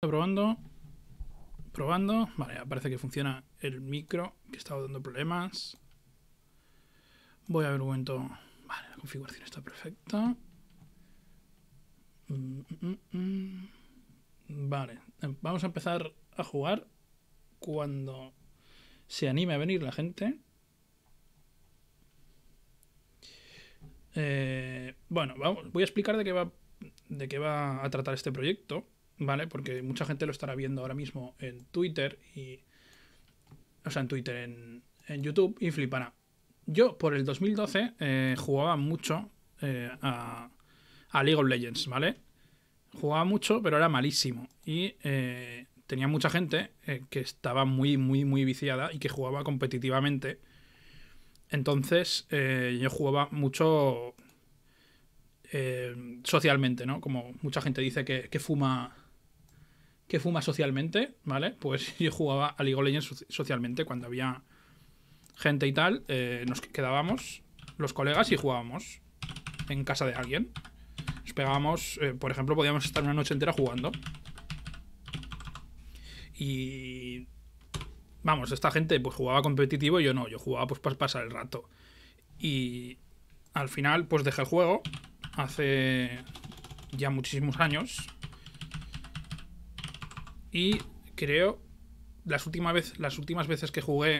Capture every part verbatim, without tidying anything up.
probando. Probando. Vale, parece que funciona el micro, que estaba dando problemas. Voy a ver un momento. Vale, la configuración está perfecta. Mm, mm, mm. Vale, vamos a empezar a jugar cuando se anime a venir la gente. Eh, bueno, vamos, voy a explicar de qué va de qué va a tratar este proyecto, ¿vale? Porque mucha gente lo estará viendo ahora mismo en Twitter y. O sea, en Twitter, en, en YouTube y flipará. Yo, por el dos mil doce, eh, jugaba mucho eh, a, a League of Legends, ¿vale? Jugaba mucho, pero era malísimo. Y eh, tenía mucha gente eh, que estaba muy, muy, muy viciada y que jugaba competitivamente. Entonces, eh, yo jugaba mucho eh, socialmente, ¿no? Como mucha gente dice que, que fuma que fuma socialmente, ¿vale? Pues yo jugaba a League of Legends socialmente cuando había gente y tal. Eh, nos quedábamos los colegas y jugábamos en casa de alguien. Nos pegábamos, eh, por ejemplo, podíamos estar una noche entera jugando. Y vamos, esta gente pues jugaba competitivo y yo no, yo jugaba pues para pasar el rato. Y al final pues dejé el juego hace ya muchísimos años. Y creo las últimas veces, las últimas veces que jugué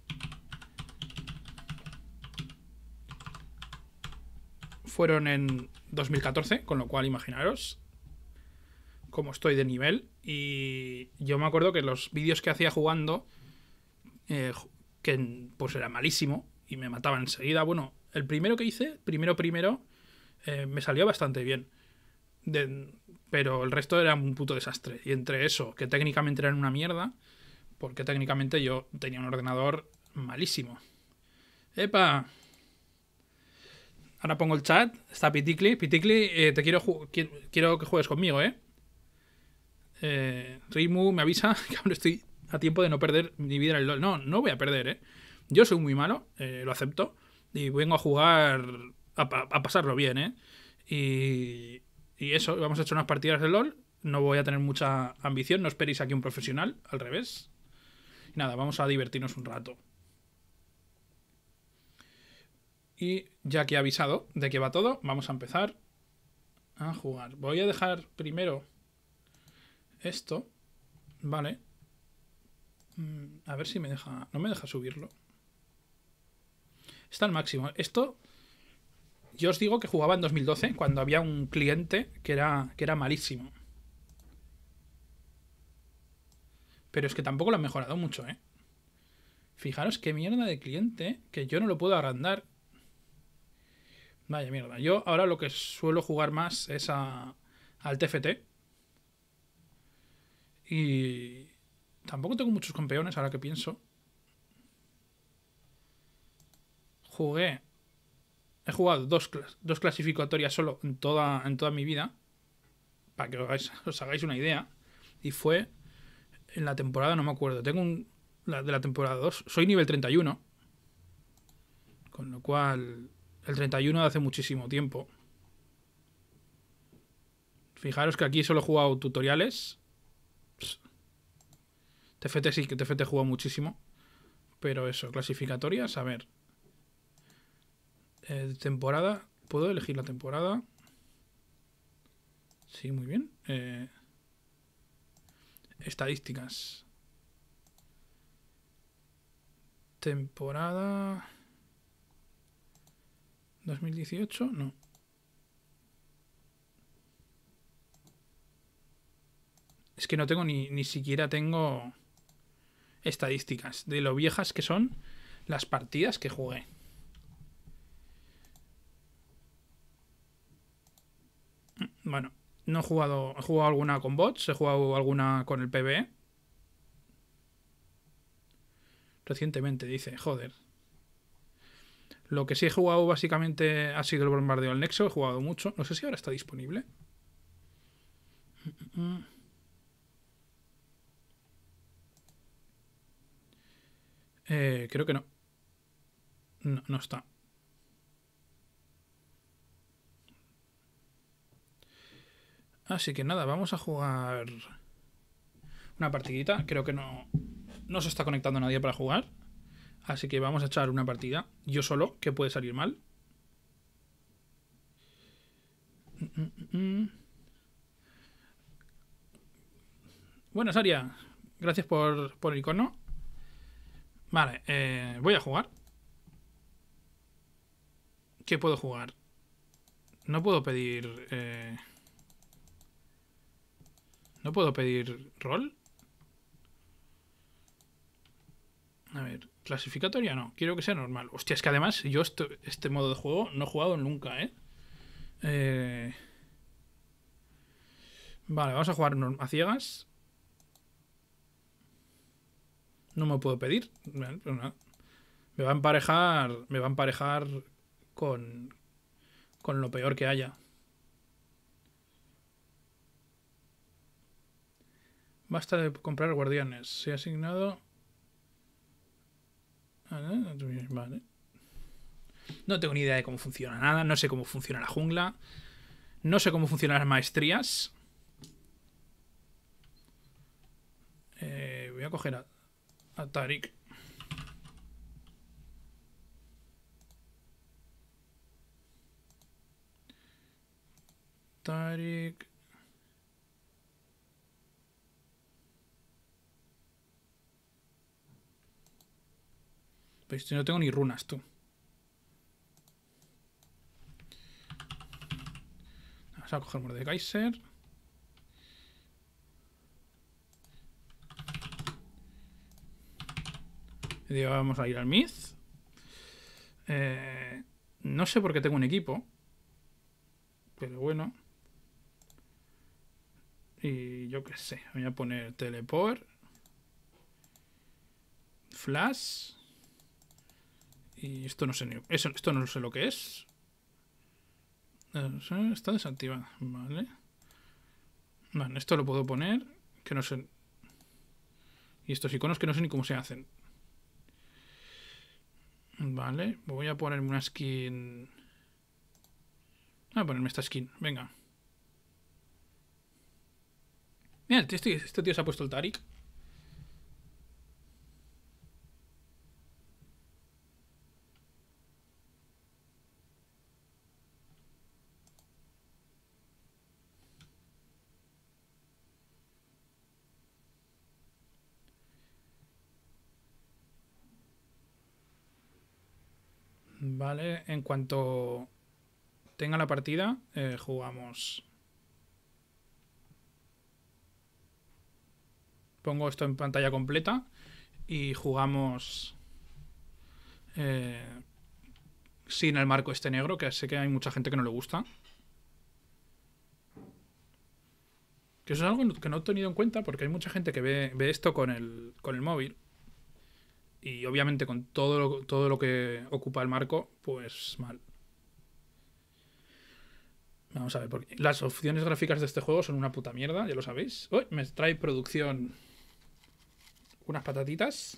fueron en dos mil catorce, con lo cual imaginaros cómo estoy de nivel. Y yo me acuerdo que los vídeos que hacía jugando, eh, que pues era malísimo y me mataban enseguida. Bueno, el primero que hice, primero primero, eh, me salió bastante bien. De, pero el resto era un puto desastre. Y entre eso, que técnicamente era una mierda, porque técnicamente yo tenía un ordenador malísimo. ¡Epa! Ahora pongo el chat. Está Piticli. Piticli, eh, te quiero, quiero que juegues conmigo, ¿eh? eh, Rimu me avisa que aún estoy a tiempo de no perder mi vida en el LoL. No, no voy a perder, ¿eh? Yo soy muy malo, eh, lo acepto. Y vengo a jugar a, a pasarlo bien, ¿eh? Y, y eso, vamos a echar unas partidas de LoL. No voy a tener mucha ambición, no esperéis aquí un profesional, al revés. Y nada, vamos a divertirnos un rato. Y ya que he avisado de que va todo, vamos a empezar a jugar. Voy a dejar primero esto, ¿vale? A ver si me deja... No me deja subirlo. Está al máximo. Esto, yo os digo que jugaba en dos mil doce, cuando había un cliente que era, que era malísimo. Pero es que tampoco lo han mejorado mucho, ¿eh? Fijaros qué mierda de cliente, que yo no lo puedo agrandar. Vaya mierda. Yo ahora lo que suelo jugar más es a, al T F T. Y tampoco tengo muchos campeones ahora que pienso. Jugué. He jugado dos, dos clasificatorias solo en toda, en toda mi vida. Para que os hagáis, os hagáis una idea. Y fue en la temporada, no me acuerdo. Tengo un. La, de la temporada dos. Soy nivel treinta y uno. Con lo cual. El treinta y uno de hace muchísimo tiempo. Fijaros que aquí solo he jugado tutoriales. T F T sí, que T F T he jugado muchísimo. Pero eso, clasificatorias, a ver. Eh, temporada. ¿Puedo elegir la temporada? Sí, muy bien. Eh, estadísticas. Temporada... dos mil dieciocho, no. Es que no tengo ni, ni siquiera tengo estadísticas de lo viejas que son las partidas que jugué. Bueno, no he jugado, he jugado alguna con bots, he jugado alguna con el PvE. Recientemente, dice, joder. Lo que sí he jugado básicamente ha sido el bombardeo al Nexo, he jugado mucho. No sé si ahora está disponible. Eh, creo que no. No, no está. Así que nada, vamos a jugar una partidita. Creo que no, no se está conectando nadie para jugar. Así que vamos a echar una partida. Yo solo, que puede salir mal. Mm, mm, mm. Bueno, Saria, gracias por, por el icono. Vale, eh, voy a jugar. ¿Qué puedo jugar? No puedo pedir... Eh... ¿No puedo pedir rol? A ver, clasificatoria no. Quiero que sea normal. Hostia, es que además yo este, este modo de juego no he jugado nunca, ¿eh? eh... Vale, vamos a jugar a ciegas. No me puedo pedir. Vale, pues nada. Me va a emparejar... Me va a emparejar con... Con lo peor que haya. Basta de comprar guardianes. Se ha asignado... Vale. No tengo ni idea de cómo funciona nada. No sé cómo funciona la jungla. No sé cómo funcionan las maestrías. Eh, voy a coger a, a Tarik. Tarik. Pues no tengo ni runas, tú. Vamos a coger Mordekaiser. Y vamos a ir al Myth. Eh, no sé por qué tengo un equipo. Pero bueno. Y yo qué sé. Voy a poner Teleport. Flash. Y esto no sé ni... Eso, esto no sé lo que es. Está desactivado. Vale. Vale, esto lo puedo poner. Que no sé... Y estos iconos que no sé ni cómo se hacen. Vale, voy a ponerme una skin. Voy a ponerme esta skin, venga. Mira, este, este tío se ha puesto el Tarik. Vale, en cuanto tenga la partida, eh, jugamos. Pongo esto en pantalla completa y jugamos eh, sin el marco este negro, que sé que hay mucha gente que no le gusta. Que eso es algo que no he tenido en cuenta porque hay mucha gente que ve, ve esto con el, con el móvil. Y obviamente con todo lo, todo lo que ocupa el marco, pues mal. Vamos a ver, porque las opciones gráficas de este juego son una puta mierda, ya lo sabéis. Uy, me trae producción unas patatitas.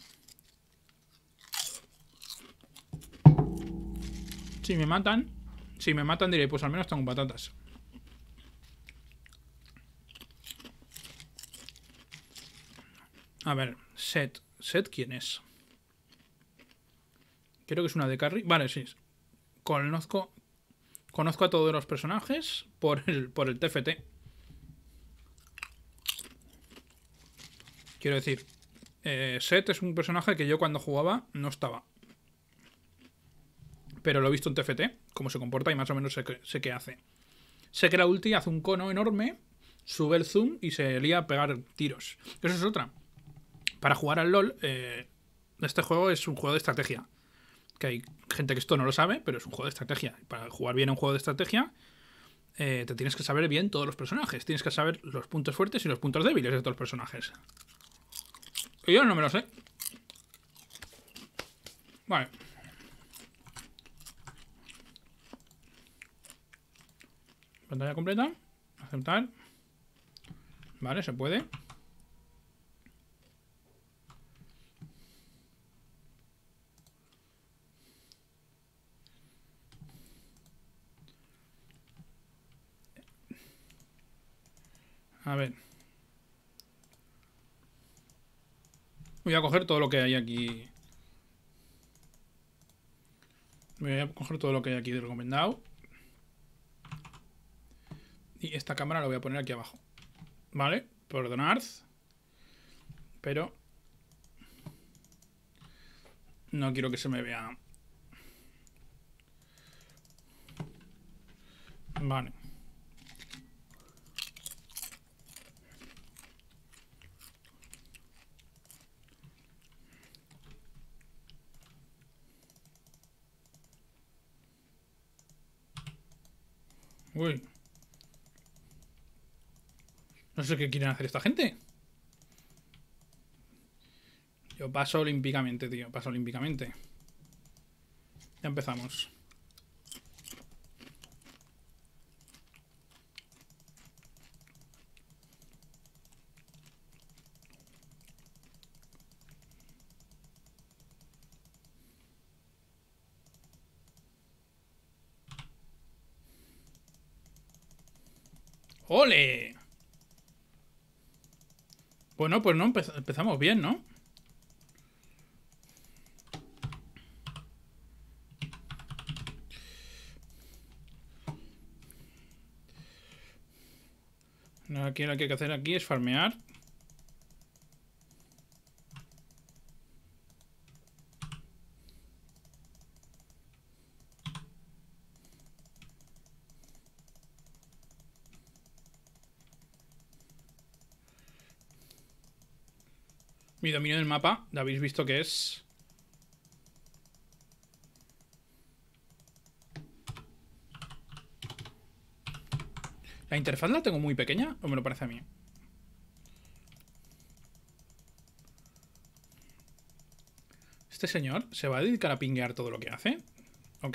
Si me matan, si me matan diré, pues al menos tengo patatas. A ver, Set. ¿Set quién es? Creo que es una de carry. Vale, sí. Conozco, conozco a todos los personajes por el, por el T F T. Quiero decir, eh, Set es un personaje que yo cuando jugaba no estaba. Pero lo he visto en T F T, cómo se comporta y más o menos sé, que, sé qué hace. Sé que la ulti hace un cono enorme, sube el zoom y se lía a pegar tiros. Eso es otra. Para jugar al LoL, eh, este juego es un juego de estrategia. Que hay gente que esto no lo sabe, pero es un juego de estrategia. Para jugar bien a un juego de estrategia, eh, te tienes que saber bien todos los personajes. Tienes que saber los puntos fuertes y los puntos débiles de todos los personajes. Y yo no me lo sé. Vale. Pantalla completa. Aceptar. Vale, se puede. A ver. Voy a coger todo lo que hay aquí. Voy a coger todo lo que hay aquí de recomendado. Y esta cámara la voy a poner aquí abajo. ¿Vale? Perdonad. Pero no quiero que se me vea. Vale. Uy. No sé qué quieren hacer esta gente. Yo paso olímpicamente, tío. Paso olímpicamente. Ya empezamos. ¡Ole! Bueno, pues no, empez empezamos bien, ¿no? Aquí lo que hay que hacer aquí es farmear. Mi dominio del mapa, ya habéis visto que es... ¿La interfaz la tengo muy pequeña o me lo parece a mí? ¿Este señor se va a dedicar a pinguear todo lo que hace? Ok.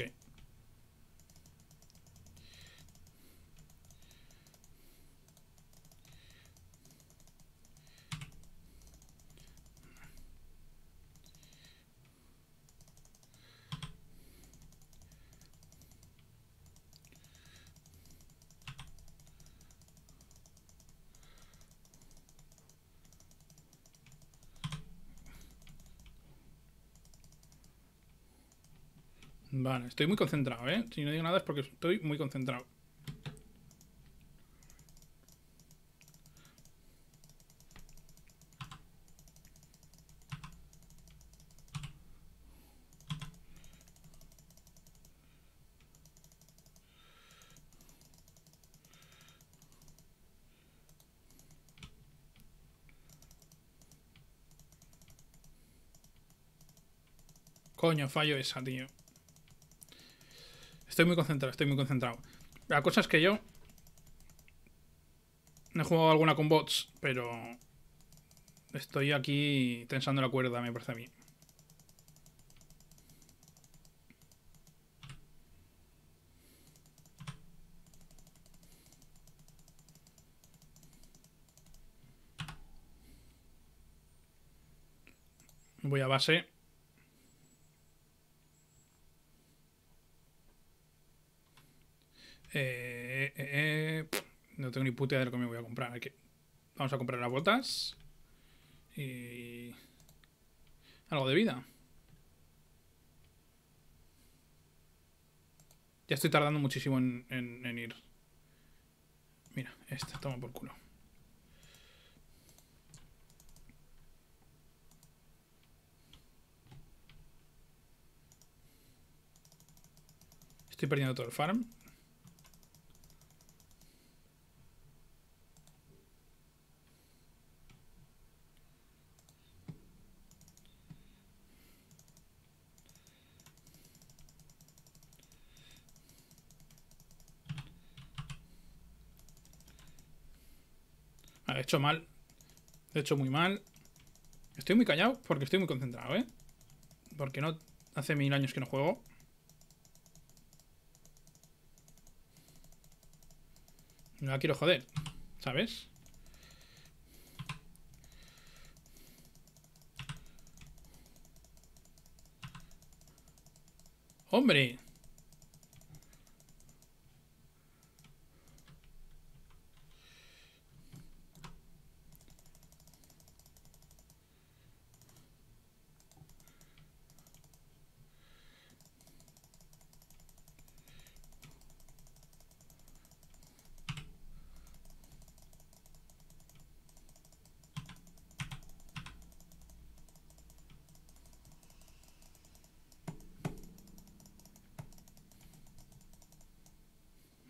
Vale, estoy muy concentrado, ¿eh? Si no digo nada es porque estoy muy concentrado. Coño, fallo esa, tío. Estoy muy concentrado, estoy muy concentrado. La cosa es que yo... No he jugado alguna con bots, pero... Estoy aquí tensando la cuerda, me parece a mí. Voy a base. Eh, eh, eh, no tengo ni puta idea de lo que me voy a comprar. Aquí. Vamos a comprar las botas. Y... algo de vida. Ya estoy tardando muchísimo en, en, en ir. Mira, esta, toma por culo. Estoy perdiendo todo el farm. Vale, he hecho mal. He hecho muy mal. Estoy muy callado porque estoy muy concentrado, ¿eh? Porque no... Hace mil años que no juego. No la quiero joder, ¿sabes? ¡Hombre!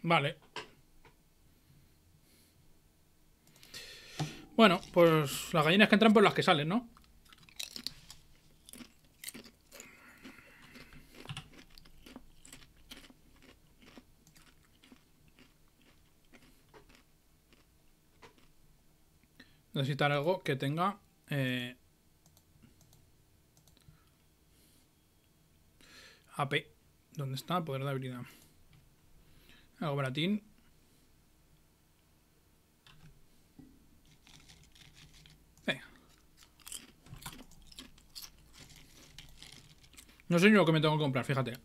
Vale. Bueno, pues las gallinas que entran por las que salen, ¿no? Necesitar algo que tenga... Eh, A P. ¿Dónde está? Poder de habilidad. Algo baratín. Venga. No sé ni lo que me tengo que comprar, fíjate.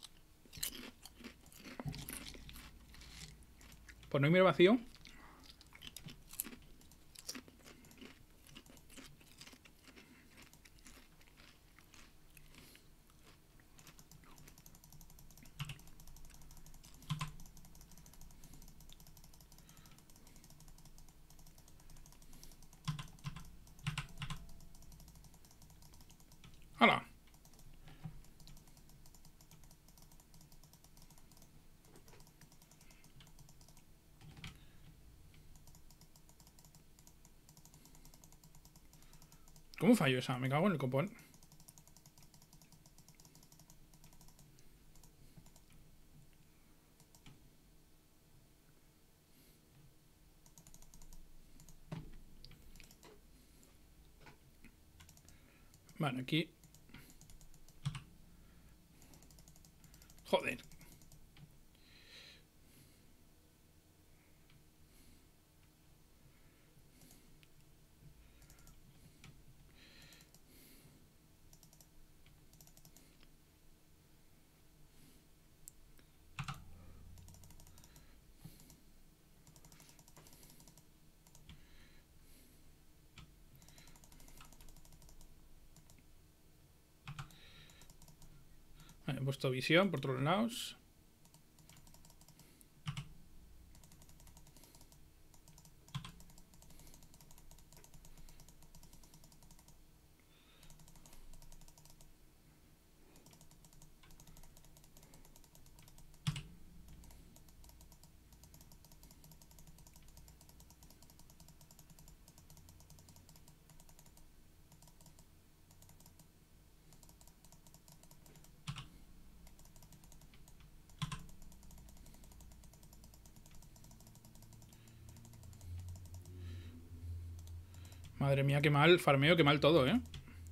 Pues no hay miro vacío. ¡Hala! ¿Cómo fallo esa? Me cago en el copón. Vale, aquí. Joder. Vale, he puesto visión por todos lados. Madre mía, qué mal farmeo, qué mal todo, ¿eh?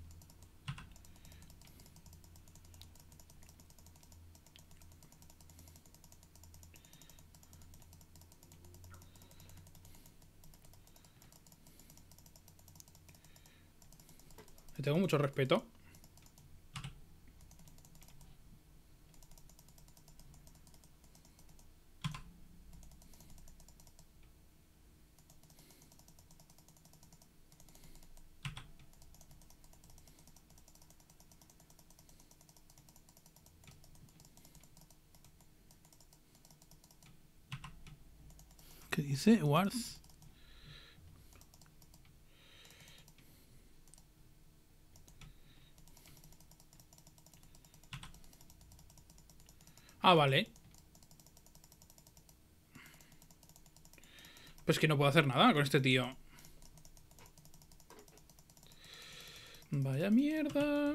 Le tengo mucho respeto. ¿Qué dice? Warth. Ah, vale. Pues que no puedo hacer nada con este tío. Vaya mierda.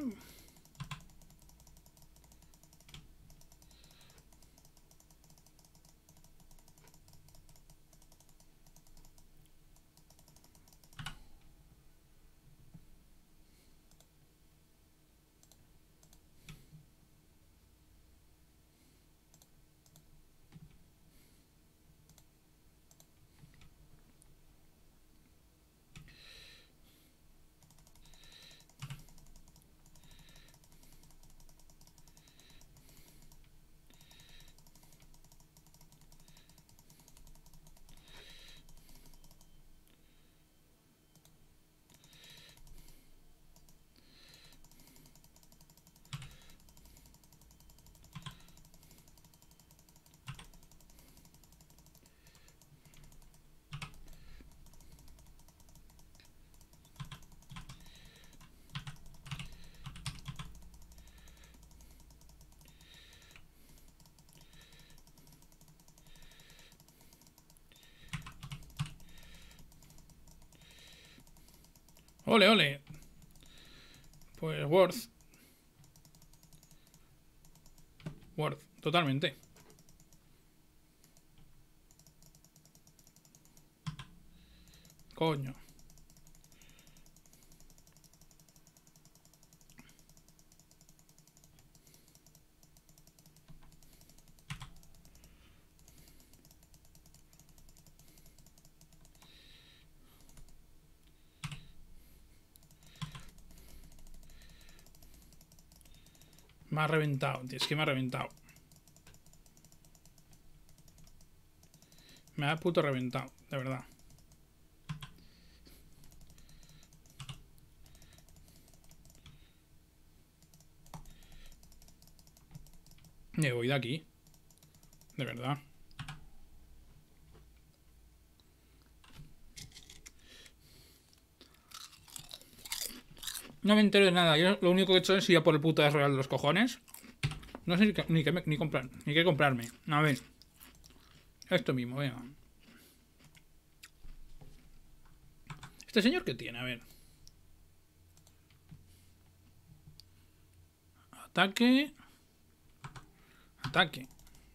Ole, ole. Pues Worth. Worth, totalmente. Coño. Me ha reventado, tío. Es que me ha reventado. Me ha puto reventado, de verdad. Me voy de aquí. De verdad. No me entero de nada. Yo lo único que he hecho es ir a por el puto de Real de los cojones. No sé ni, que, ni, que me, ni comprar, ni qué comprarme. A ver. Esto mismo, venga. ¿Este señor qué tiene? A ver. Ataque. Ataque.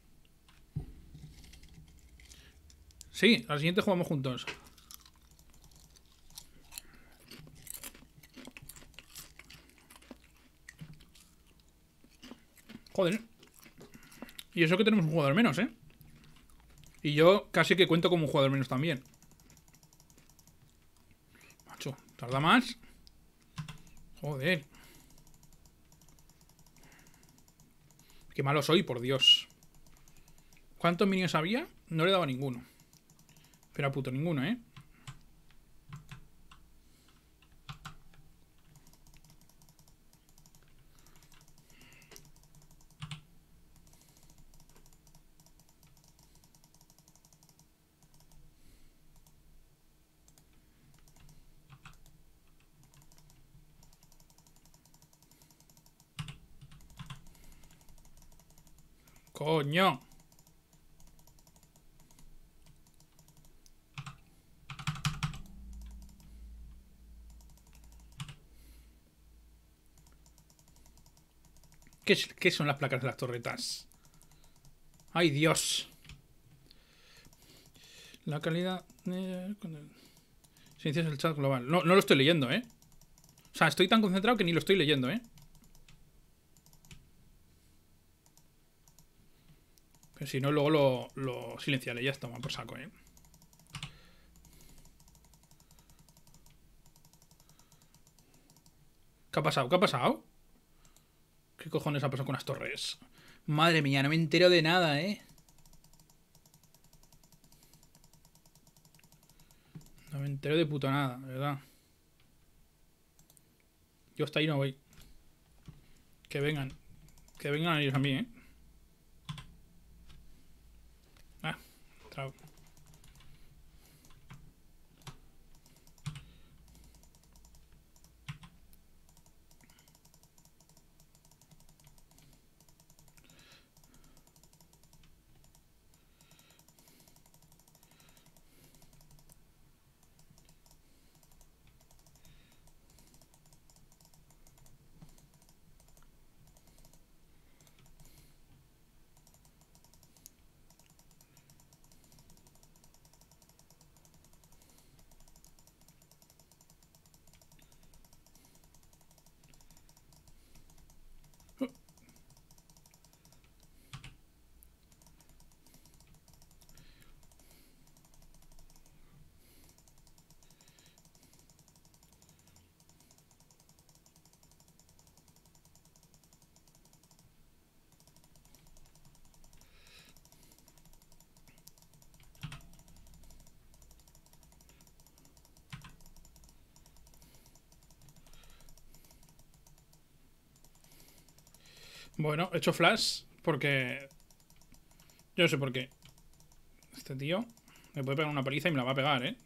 Sí, al siguiente jugamos juntos. Joder. Y eso que tenemos un jugador menos, ¿eh? Y yo casi que cuento como un jugador menos también. Macho, tarda más. Joder. Qué malo soy, por Dios. ¿Cuántos minions había? No le daba ninguno. Pero a puto ninguno, ¿eh? ¡Coño! ¿Qué, es, ¿Qué son las placas de las torretas? ¡Ay, Dios! La calidad... Eh, Silencias el chat global. No, no lo estoy leyendo, ¿eh? O sea, estoy tan concentrado que ni lo estoy leyendo, ¿eh? Pero si no, luego lo, lo silenciaré. Ya está, toma por saco, ¿eh? ¿Qué ha pasado? ¿Qué ha pasado? ¿Qué cojones ha pasado con las torres? Madre mía, no me entero de nada, ¿eh? No me entero de puto nada, de verdad. Yo hasta ahí no voy. Que vengan. Que vengan ellos a mí, ¿eh? Ah, trago. Bueno, he hecho flash porque... Yo no sé por qué. Este tío me puede pegar una paliza y me la va a pegar, ¿eh?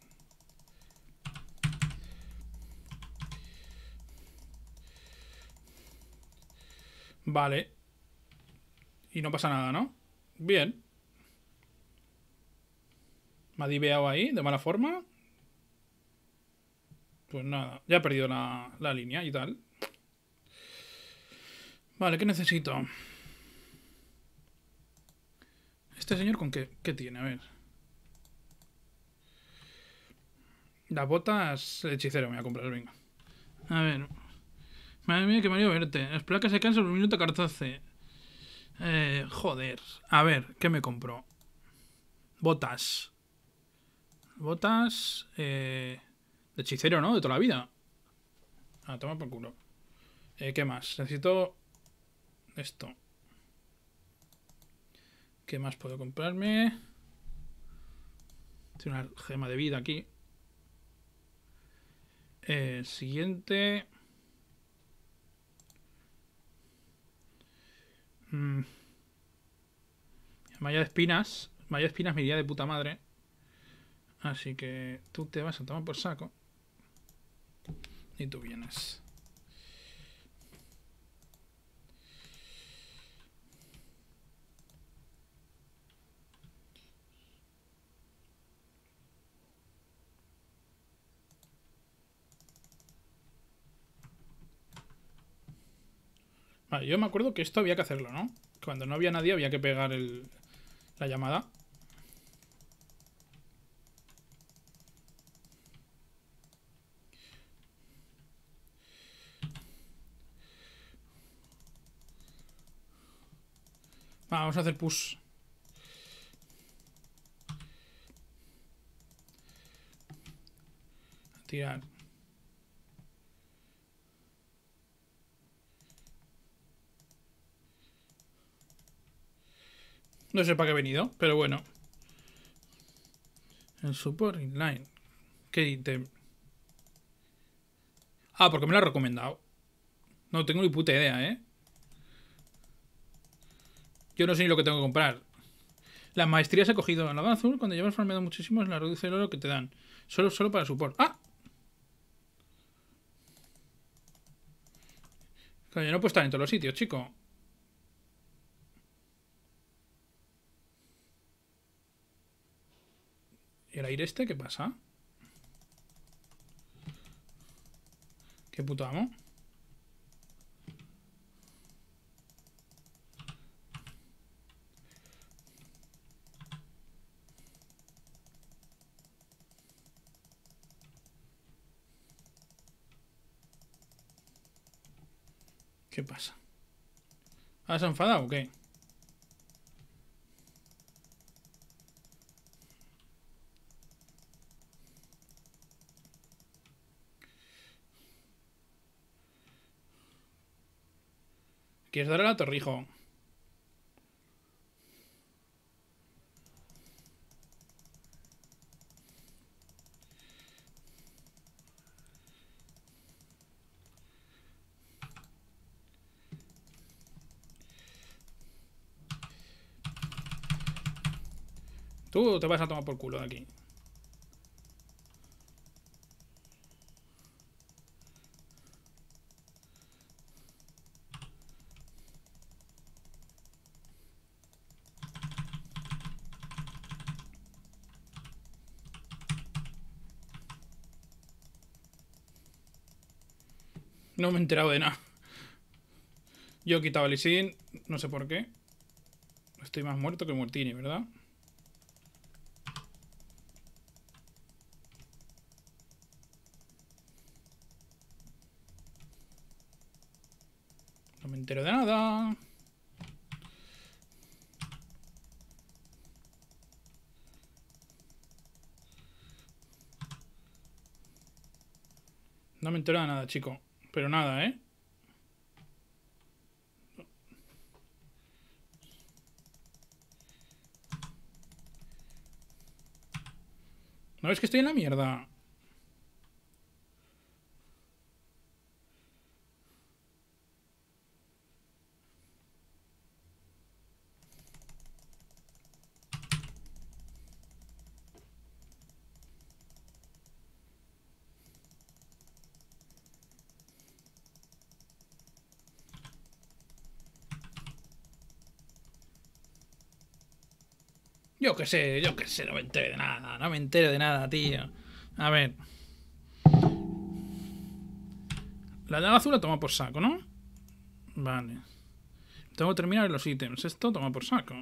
Vale. Y no pasa nada, ¿no? Bien. Me ha diveado ahí, de mala forma. Pues nada, ya he perdido la, la línea y tal. Vale, ¿qué necesito? ¿Este señor con qué, qué tiene? A ver. Las botas el hechicero me voy a comprar, venga. A ver. Madre mía, que Mario verte. Las placas se caen sobre un minuto catorce. Eh, joder. A ver, ¿qué me compro? Botas. Botas. Eh, de hechicero, ¿no? De toda la vida. Ah, toma por culo. Eh, ¿Qué más? Necesito esto. ¿Qué más puedo comprarme? Tiene una gema de vida aquí. Eh, siguiente. Mm. Malla de espinas. Malla de espinas me iría de puta madre. Así que tú te vas a tomar por saco. Y tú vienes. Vale, yo me acuerdo que esto había que hacerlo, ¿no? Cuando no había nadie había que pegar el, la llamada. Vamos a hacer push. A tirar. No sé para qué he venido, pero bueno. El support inline. ¿Qué ítem? Ah, porque me lo ha recomendado. No tengo ni puta idea, ¿eh? Yo no sé ni lo que tengo que comprar. Las maestrías he cogido en la azul. Cuando llevas farmeado muchísimo, es la reduce el oro que te dan. Solo, solo para support. ¡Ah! Claro, yo no puedo estar en todos los sitios, chico. ¿Y el aire este qué pasa? ¿Qué puto amo? ¿Qué pasa? ¿Has enfadado o qué? ¿Quieres darle a Torrijo? Tú te vas a tomar por culo de aquí. No me he enterado de nada. Yo he quitado el Isin, no sé por qué. Estoy más muerto que Muertini, ¿verdad? No me entero de nada. No me entero de nada, chico. Pero nada, ¿eh? ¿No ves que estoy en la mierda? Yo qué sé, yo qué sé, no me entero de nada. No me entero de nada, tío. A ver. La daga azul la toma por saco, ¿no? Vale. Tengo que terminar los ítems. Esto toma por saco.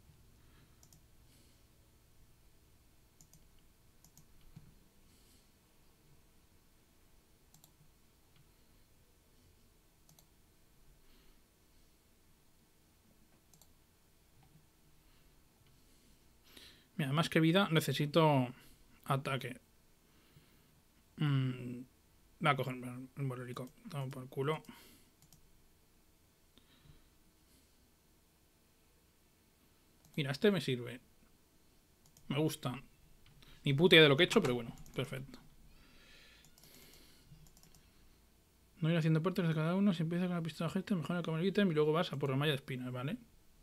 Mira, más que vida necesito ataque. Mm, va a coger el bolérico. Toma por el culo. Mira, este me sirve. Me gusta. Ni puta idea de lo que he hecho, pero bueno, perfecto. No ir haciendo partes de cada uno. Si empieza con la pistola de gente, mejora el ítem y luego vas a por la malla de espinas, ¿vale?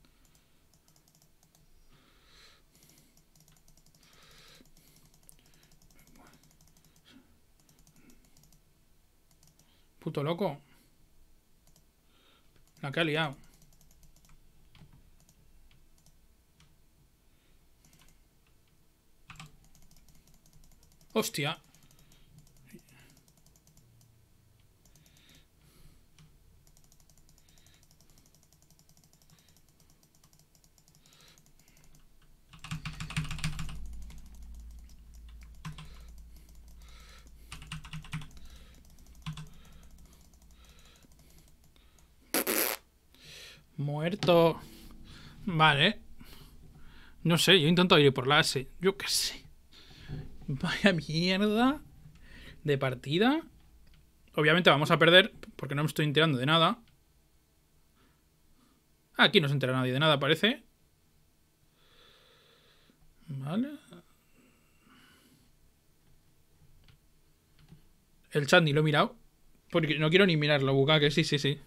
Puto loco. La que ha liado. Hostia. Muerto. Vale. No sé, yo intento ir por la A. Yo qué sé. Vaya mierda de partida. Obviamente vamos a perder porque no me estoy enterando de nada. Aquí no se entera nadie de nada, parece. Vale. El chat ni lo he mirado. Porque no quiero ni mirarlo, Buka, que sí, sí, sí.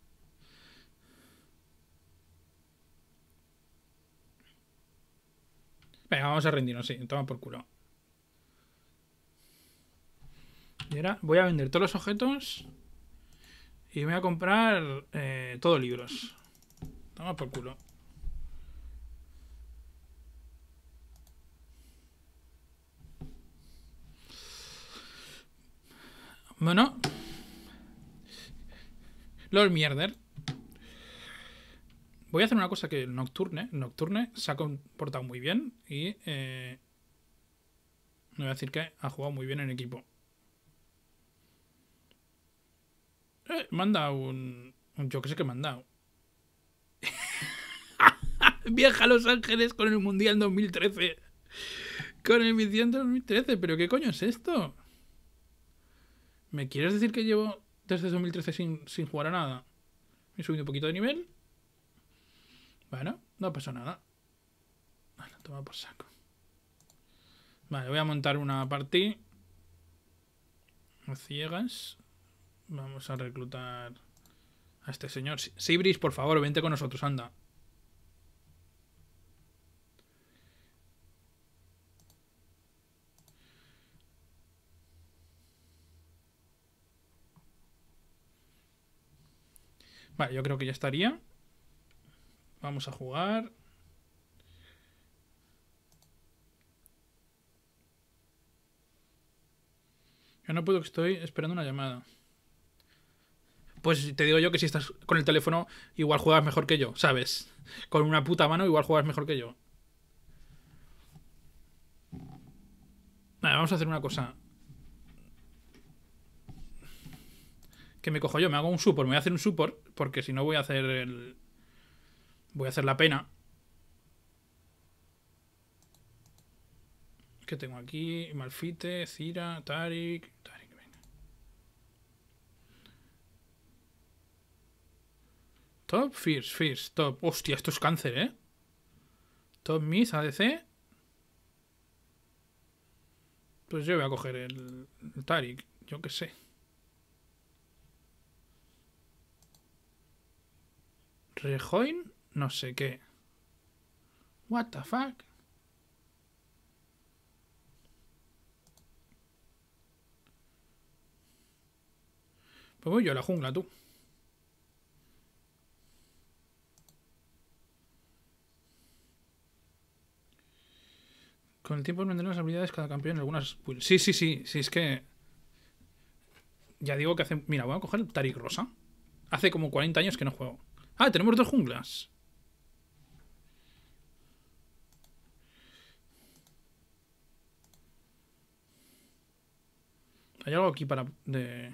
Venga, vamos a rendirnos, sí. Toma por culo. Y ahora voy a vender todos los objetos. Y voy a comprar eh, todos libros. Toma por culo. Bueno. Lord Mierder. Voy a hacer una cosa que el Nocturne, el Nocturne se ha comportado muy bien y eh, no voy a decir que ha jugado muy bien en equipo. Eh, manda un, un... Yo que sé que me han dado. Viaja a Los Ángeles con el Mundial dos mil trece. Con el Mundial dos mil trece. ¿Pero qué coño es esto? ¿Me quieres decir que llevo desde dos mil trece sin, sin jugar a nada? He subido un poquito de nivel. Bueno, no pasa nada. Vale, toma por saco. Vale, voy a montar una partida. A ciegas. Vamos a reclutar a este señor. Sibris, por favor, vente con nosotros, anda. Vale, yo creo que ya estaría. Vamos a jugar. Yo no puedo, que estoy esperando una llamada. Pues te digo yo que si estás con el teléfono, igual juegas mejor que yo, ¿sabes? Con una puta mano, igual juegas mejor que yo. Vale, vamos a hacer una cosa. Que me cojo yo, me hago un support. Me voy a hacer un support, porque si no voy a hacer el... Voy a hacer la pena. ¿Qué tengo aquí? Malfite, Cira, Tarik... Tarik, venga. Top, Fierce, Fierce, top. Hostia, esto es cáncer, ¿eh? Top, Miss, A D C. Pues yo voy a coger el, el Tarik, yo qué sé. Rejoin, no sé qué. What the fuck. Pues voy yo a la jungla, tú. Con el tiempo aprenderán las habilidades de cada campeón en algunas... Sí, sí, sí. Sí, es que... Ya digo que hace... Mira, voy a coger el Taric Rosa. Hace como cuarenta años que no juego. Ah, tenemos dos junglas. Hay algo aquí para... De...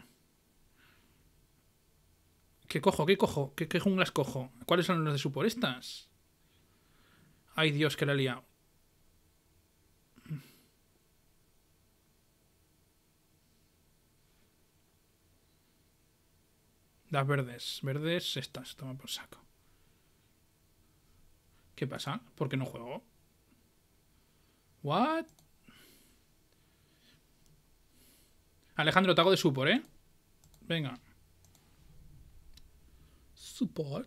¿Qué cojo? ¿Qué cojo? ¿Qué, qué junglas cojo? ¿Cuáles son los de support estas? Ay, Dios, que la he liado. Las verdes. Verdes estas. Toma por saco. ¿Qué pasa? ¿Por qué no juego? ¿What? Alejandro, te hago de support, ¿eh? Venga. Support.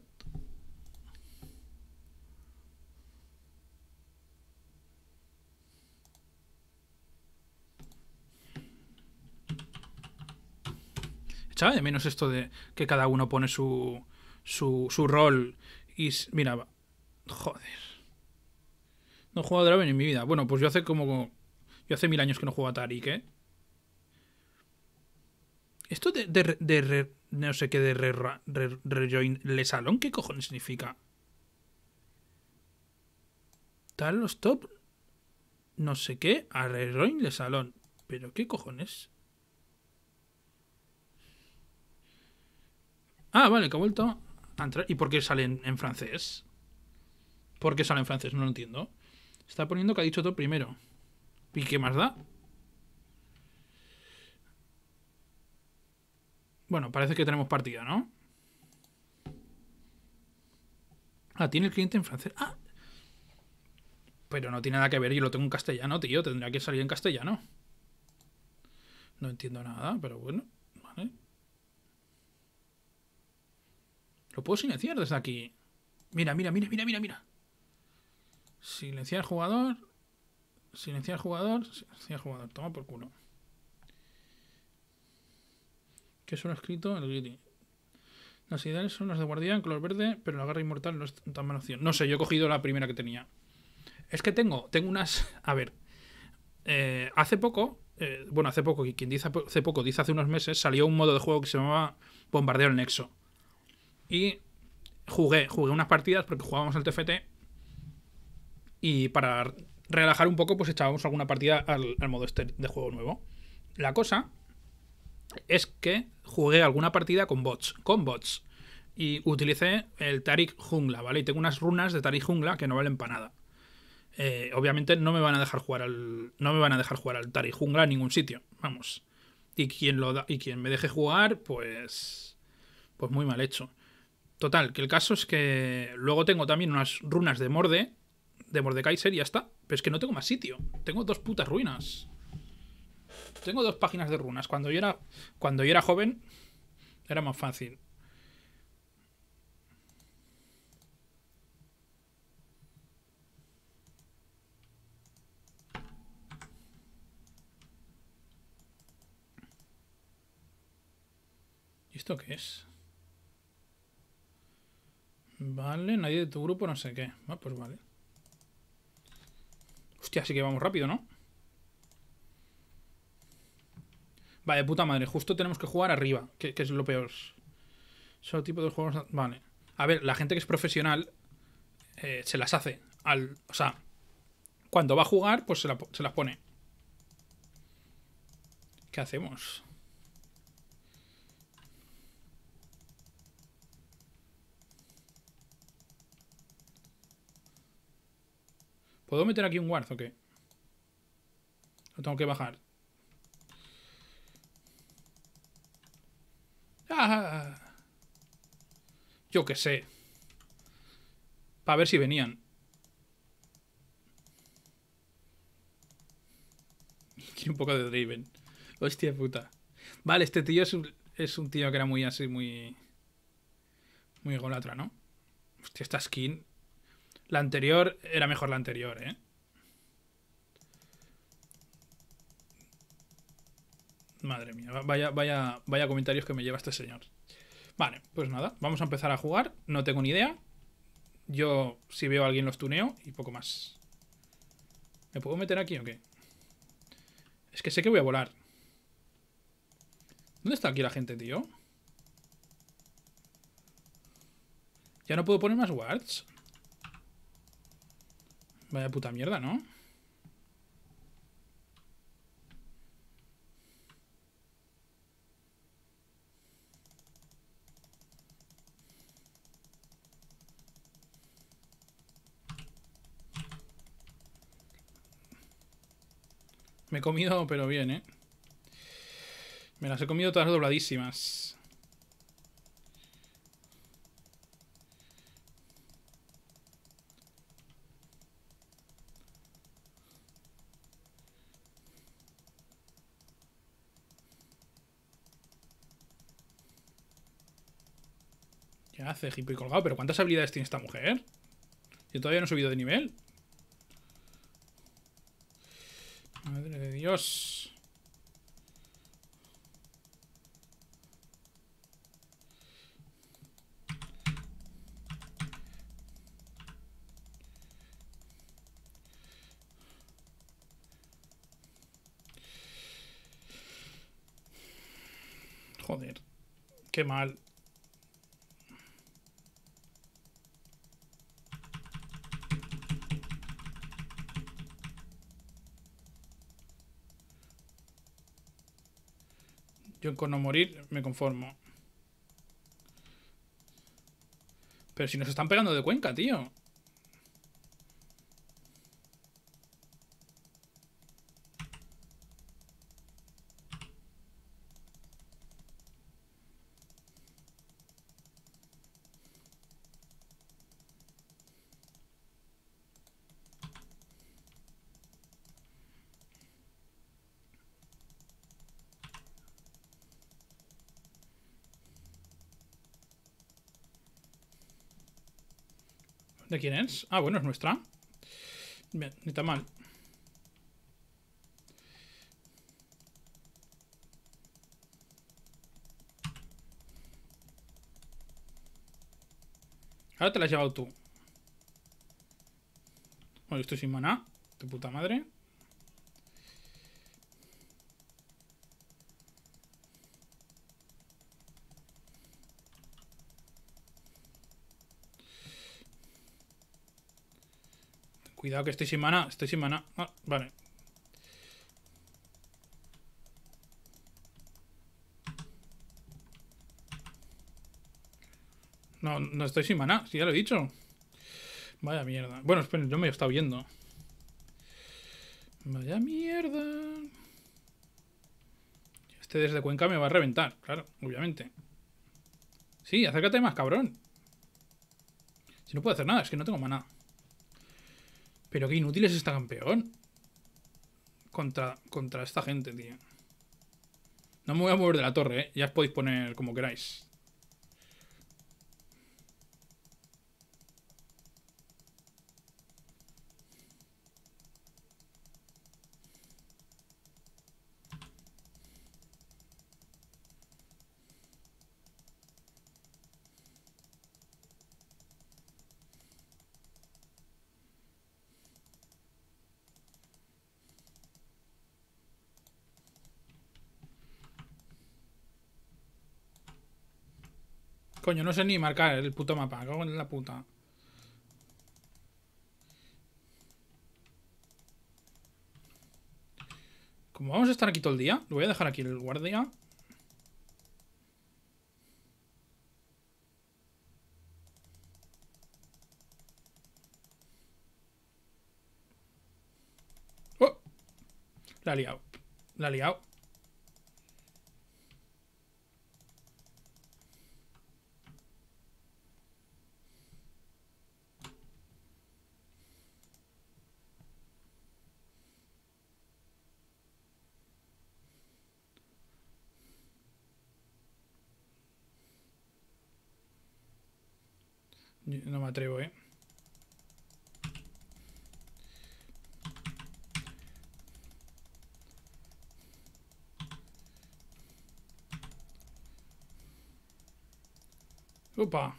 Echaba de menos esto de que cada uno pone su, su, su rol y... Mira, joder. No he jugado a Draven en mi vida. Bueno, pues yo hace como... Yo hace mil años que no juego a Taric, ¿eh? Esto de... de, de, de re, no sé qué de re, re, rejoin le salón, ¿qué cojones significa? Tal los top... No sé qué. A rejoin le salón. ¿Pero qué cojones? Ah, vale, que ha vuelto a entrar. ¿Y por qué sale en, en francés? ¿Por qué sale en francés? No lo entiendo. Está poniendo que ha dicho todo primero. ¿Y qué más da? Bueno, parece que tenemos partida, ¿no? Ah, tiene el cliente en francés. Ah. Pero no tiene nada que ver, yo lo tengo en castellano, tío. Tendría que salir en castellano. No entiendo nada, pero bueno. Vale. Lo puedo silenciar desde aquí. Mira, mira, mira, mira, mira, mira. Silenciar jugador. Silenciar jugador. Silenciar jugador. Toma por culo. ¿Qué son escrito? El greeting. Las ideales son las de guardián, color verde, pero la garra inmortal no es tan mala opción. No sé, yo he cogido la primera que tenía. Es que tengo, tengo unas... A ver. Eh, hace poco... Eh, bueno, hace poco, y quien dice hace poco, dice hace unos meses, salió un modo de juego que se llamaba Bombardeo al Nexo. Y jugué, jugué unas partidas porque jugábamos al T F T. Y para relajar un poco, pues echábamos alguna partida al, al modo este de juego nuevo. La cosa es que jugué alguna partida con bots. Con bots. Y utilicé el Taric Jungla, ¿vale? Y tengo unas runas de Taric Jungla que no valen para nada. Eh, obviamente no me van a dejar jugar al. No me van a dejar jugar al Taric Jungla en ningún sitio. Vamos. Y quien lo da, y quien me deje jugar, pues. Pues muy mal hecho. Total, que el caso es que luego tengo también unas runas de Morde. De Mordekaiser y ya está. Pero es que no tengo más sitio. Tengo dos putas ruinas. Tengo dos páginas de runas. Cuando yo era. Cuando yo era joven. Era más fácil. ¿Y esto qué es? Vale, nadie de tu grupo, no sé qué. Ah, pues vale. Hostia, sí que vamos rápido, ¿no? Vale, puta madre. Justo tenemos que jugar arriba, que, que es lo peor. Solo tipo de juegos... Vale. A ver, la gente que es profesional eh, se las hace. Al, o sea, cuando va a jugar, pues se, la, se las pone. ¿Qué hacemos? ¿Puedo meter aquí un ward o qué? Lo tengo que bajar. ¡Ah! Yo qué sé. Para ver si venían. Quiero un poco de Draven. Hostia puta. Vale, este tío es un, es un tío que era muy así, muy... Muy golatra, ¿no? Hostia, esta skin... La anterior era mejor la anterior, ¿eh? Madre mía, vaya, vaya, vaya comentarios que me lleva este señor. Vale, pues nada, vamos a empezar a jugar. No tengo ni idea. Yo, si veo a alguien, los tuneo y poco más. ¿Me puedo meter aquí o qué? Es que sé que voy a volar. ¿Dónde está aquí la gente, tío? Ya no puedo poner más wards. Vaya puta mierda, ¿no? Me he comido, pero bien, ¿eh? Me las he comido todas dobladísimas. ¿Qué hace, hippie colgado? ¿Pero cuántas habilidades tiene esta mujer? Yo todavía no he subido de nivel. Madre de Dios. Joder. Qué mal. Yo con no morir me conformo. Pero si nos están pegando de Cuenca, tío. ¿De quién es? Ah, bueno, es nuestra. Bien, ni tan mal. Ahora te la has llevado tú. Bueno, estoy sin maná. De puta madre. Cuidado que estoy sin maná. Estoy sin maná. Ah, vale. No, no estoy sin maná. Sí, ya lo he dicho. Vaya mierda. Bueno, esperen, yo me he estado viendo. Vaya mierda. Este desde Cuenca me va a reventar. Claro, obviamente. Sí, acércate más, cabrón. Si no puedo hacer nada, es que no tengo maná. Pero qué inútil es este campeón. Contra, contra esta gente, tío. No me voy a mover de la torre, ¿eh? Ya os podéis poner como queráis. Coño, no sé ni marcar el puto mapa. Cago en la puta. Como vamos a estar aquí todo el día, lo voy a dejar aquí el guardia. ¡Oh! La ha liado. La ha liado. No me atrevo, eh. Opa.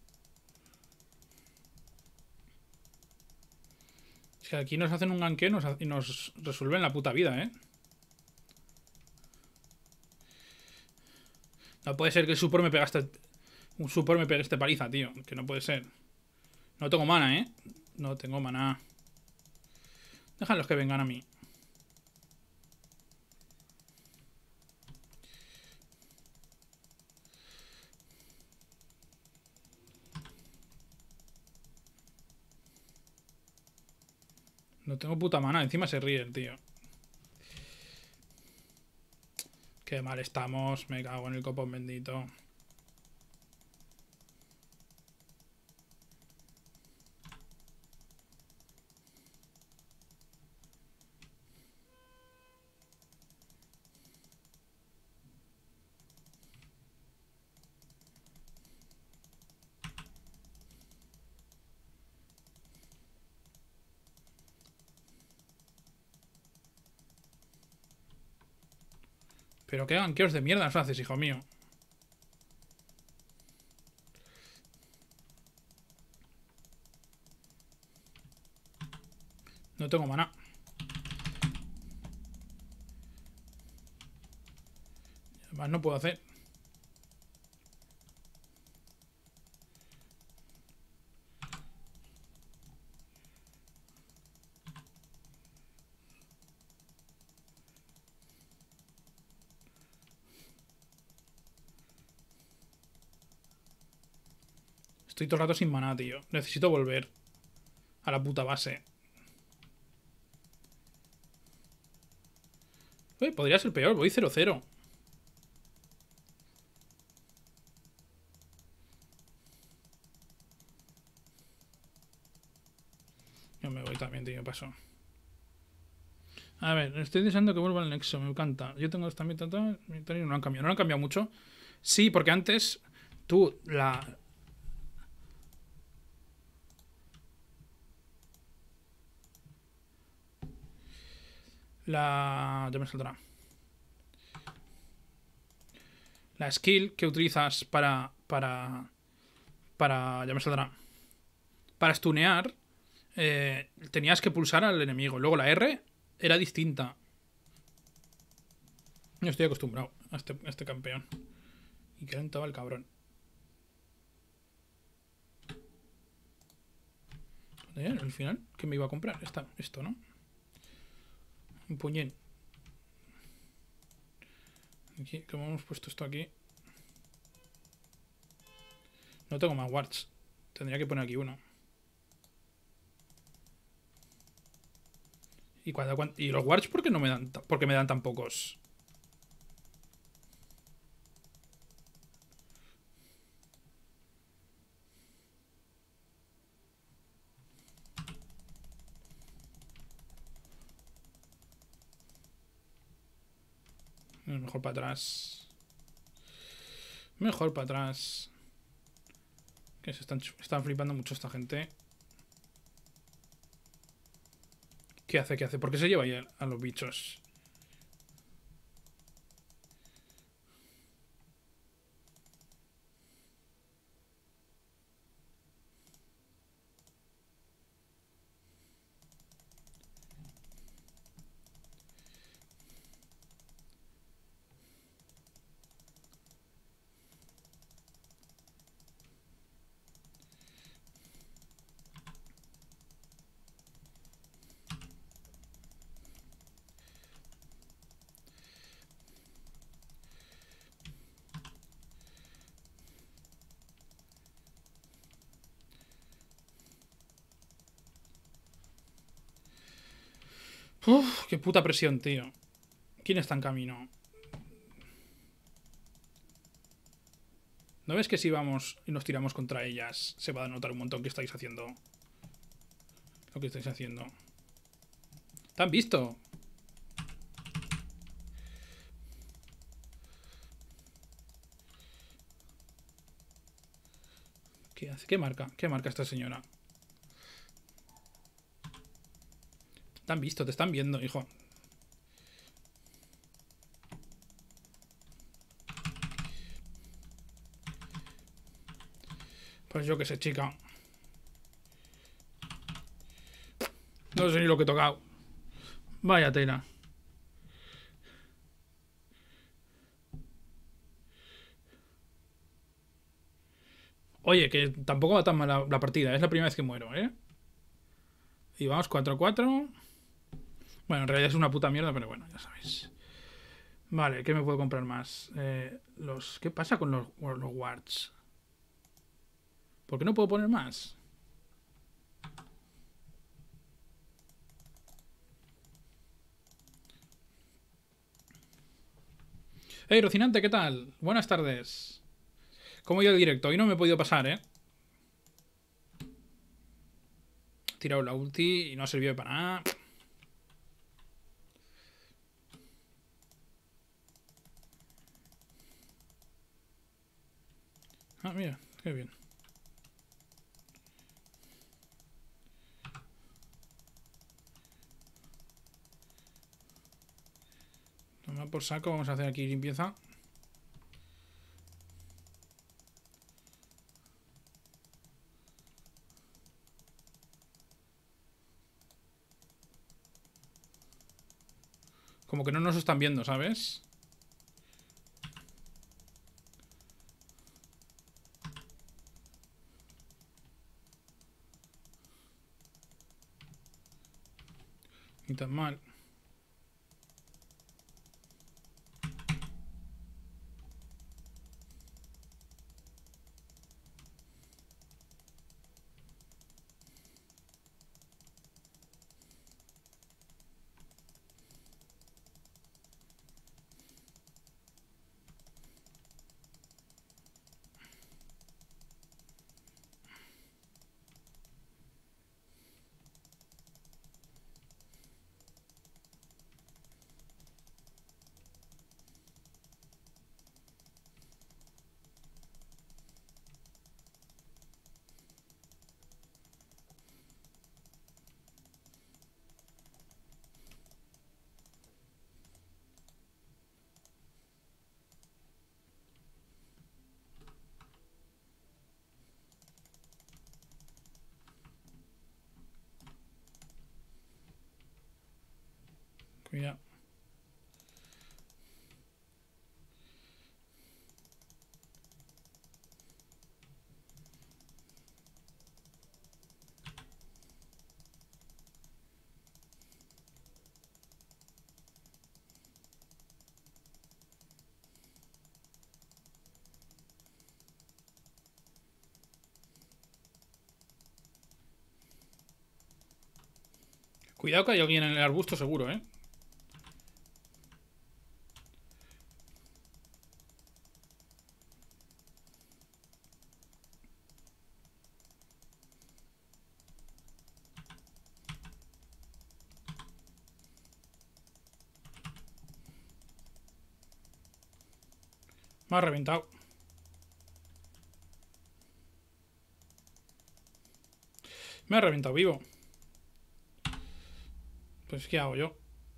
Es que aquí nos hacen un ganque nos ha- y nos resuelven la puta vida, eh. No puede ser que el support me pegue este... Un support me pegue este paliza, tío. Que no puede ser. No tengo mana, ¿eh? No tengo mana. Déjalos que vengan a mí. No tengo puta mana. Encima se ríe el tío. Qué mal estamos. Me cago en el copón bendito. Pero qué ganqueos de mierda nos haces, hijo mío. No tengo mana. Además no puedo hacer. Estoy todo el rato sin maná, tío. Necesito volver a la puta base. Uy, podría ser peor. Voy cero cero. Yo me voy también, tío. Paso. A ver, estoy deseando que vuelva el Nexo. Me encanta. Yo tengo también... No lo han cambiado. No lo han cambiado mucho. Sí, porque antes... Tú, la... La... Ya me saldrá. La skill que utilizas para... Para... Para... Ya me saldrá. Para stunear... Eh, tenías que pulsar al enemigo. Luego la R era distinta. Yo estoy acostumbrado a este, a este campeón. Y que lento va el cabrón. Al final, ¿qué me iba a comprar? Esta, esto, ¿no? Un puñén. Aquí, como hemos puesto esto aquí. No tengo más wards. Tendría que poner aquí uno. ¿Y, cuando, cuando, ¿y los wards por qué no me dan, por qué me dan tan pocos? Mejor para atrás. Mejor para atrás. Que se están, están flipando mucho esta gente. ¿Qué hace? ¿Qué hace? ¿Por qué se lleva ahí a, a los bichos? Uf, qué puta presión, tío. ¿Quién está en camino? ¿No ves que si vamos y nos tiramos contra ellas se va a notar un montón que estáis haciendo? Lo que estáis haciendo. ¿Te han visto? ¿Qué hace? ¿Qué marca? ¿Qué marca esta señora? Te han visto, te están viendo, hijo. Pues yo qué sé, chica. No sé ni lo que he tocado. Vaya tela. Oye, que tampoco va tan mal la, la partida. Es la primera vez que muero, ¿eh? Y vamos cuatro cuatro. Bueno, en realidad es una puta mierda, pero bueno, ya sabéis. Vale, ¿qué me puedo comprar más? Eh, los, ¿Qué pasa con los, los wards? ¿Por qué no puedo poner más? Hey, Rocinante, ¿qué tal? Buenas tardes. ¿Cómo ha ido el directo? Hoy no me he podido pasar, ¿eh? He tirado la ulti y no ha servido para nada. Ah, mira, qué bien. Toma por saco, vamos a hacer aquí limpieza. Como que no nos están viendo, ¿sabes? Ni tan mal. Cuidado. Cuidado que hay alguien en el arbusto seguro, ¿eh? Me ha reventado. Me ha reventado vivo. Pues ¿qué hago yo?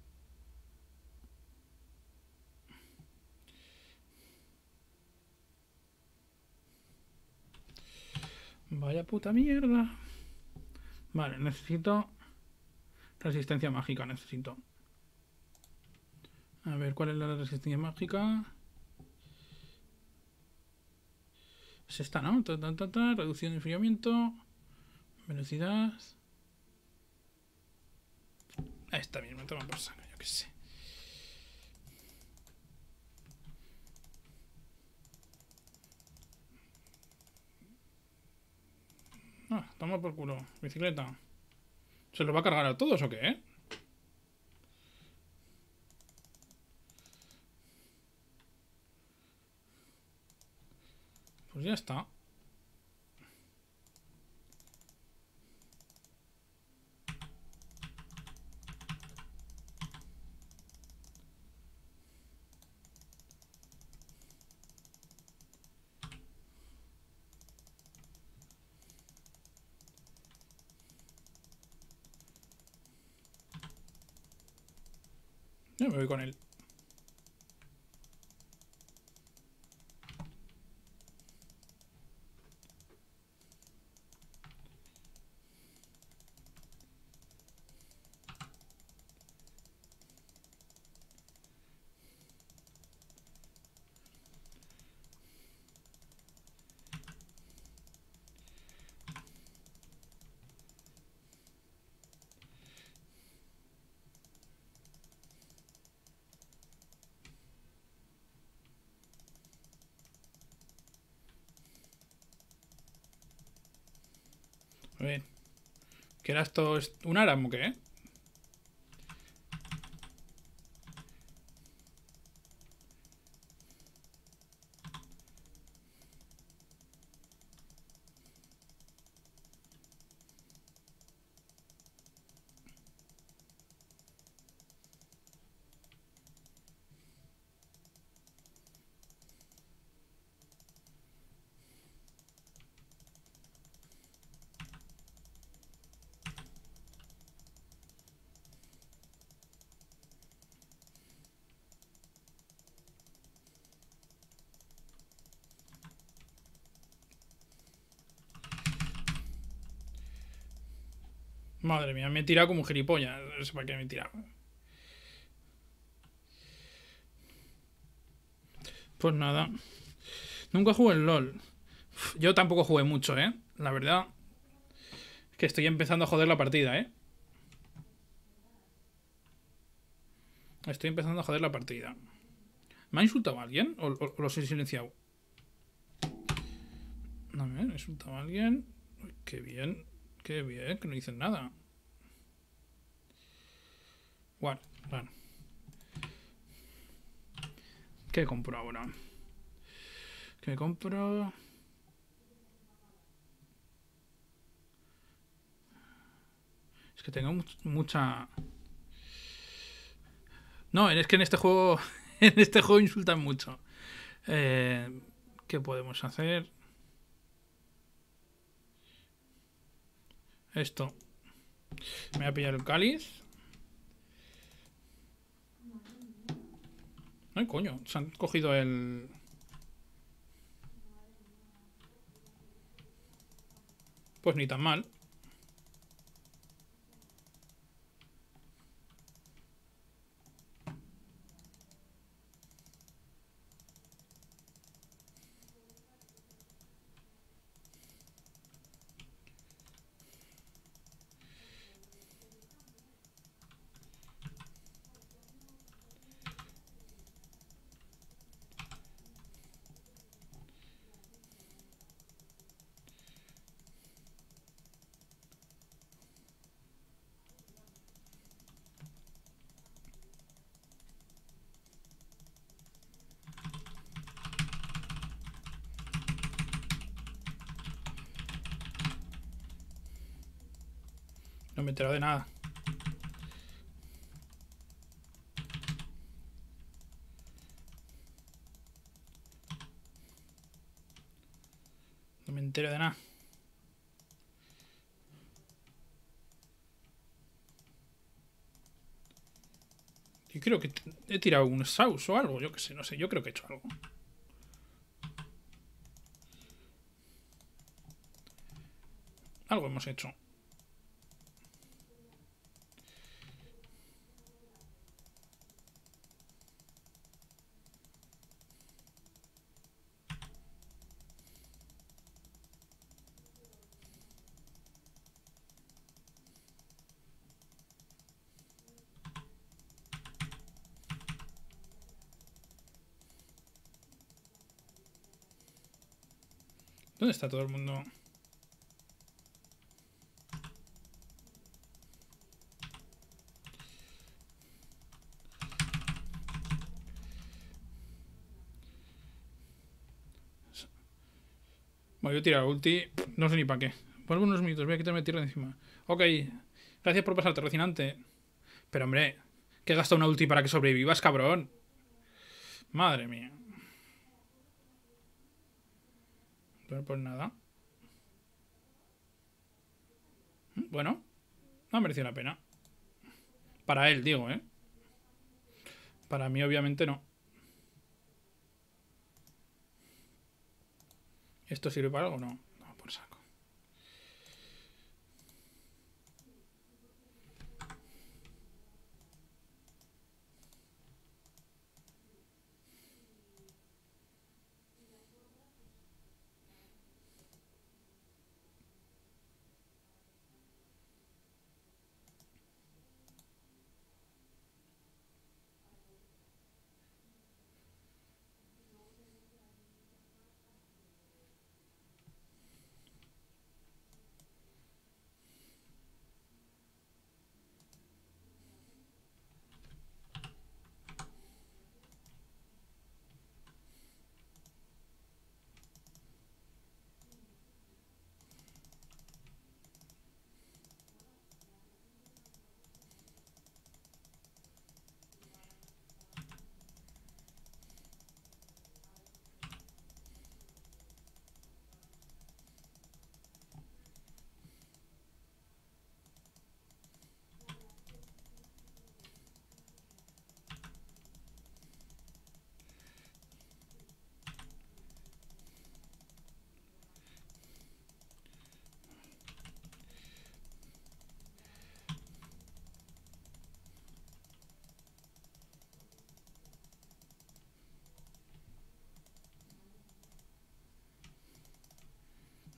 Vaya puta mierda. Vale, necesito resistencia mágica, necesito. A ver, ¿cuál es la resistencia mágica? Es esta, ¿no? Ta, ta, ta, ta, reducción de enfriamiento. Velocidad. Esta misma, toma por saco, yo qué sé. Ah, toma por culo. Bicicleta. ¿Se lo va a cargar a todos o qué? Pues ya está. Yo me voy con él. A ver. ¿Qué era esto? ¿Un Aram o qué? Madre mía, me he tirado como un gilipollas. No sé para qué me he tirado. Pues nada. Nunca jugué el LOL. Yo tampoco jugué mucho, ¿eh? La verdad es que estoy empezando a joder la partida, ¿eh? Estoy empezando a joder la partida. ¿Me ha insultado alguien? ¿O, o, o los he silenciado? No, ¿me ha insultado alguien? Uy, qué bien. Qué bien, que no dicen nada. Bueno, bueno. ¿Qué compro ahora? ¿Qué compro? Es que tengo much mucha... No, es que en este juego... En este juego insultan mucho. Eh, ¿Qué podemos hacer? Esto. Me voy a pillar el cáliz. Ay, coño. Se han cogido el... Pues ni tan mal. No me he enterado de nada. No me entero de nada. Yo creo que he tirado un saus o algo. Yo qué sé, no sé. Yo creo que he hecho algo. Algo hemos hecho. ¿Dónde está todo el mundo? Bueno, yo he tirado ulti. No sé ni para qué. Vuelvo unos minutos. Voy a quitarme tierra de encima. Ok. Gracias por pasarte, Rocinante. Pero hombre, que gasta una ulti para que sobrevivas, cabrón. Madre mía. Pero pues nada. Bueno, no ha merecido la pena. Para él, digo, ¿eh? Para mí, obviamente, no. ¿Esto sirve para algo? No. No, por saco.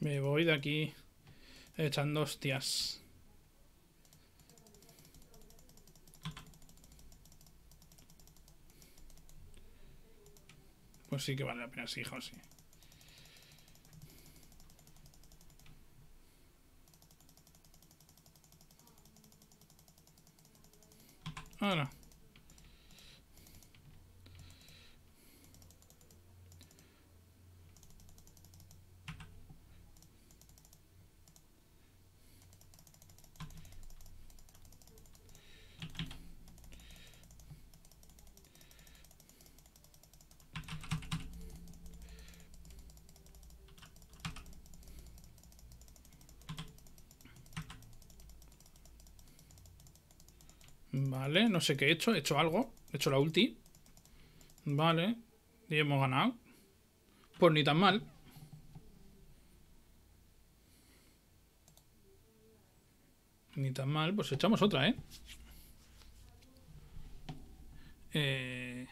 Me voy de aquí echando hostias. Pues sí que vale la pena, sí, hijo, sí. Ahora. Vale, no sé qué he hecho. He hecho algo. He hecho la ulti. Vale. Y hemos ganado. Pues ni tan mal. Ni tan mal. Pues echamos otra, ¿eh? Eh...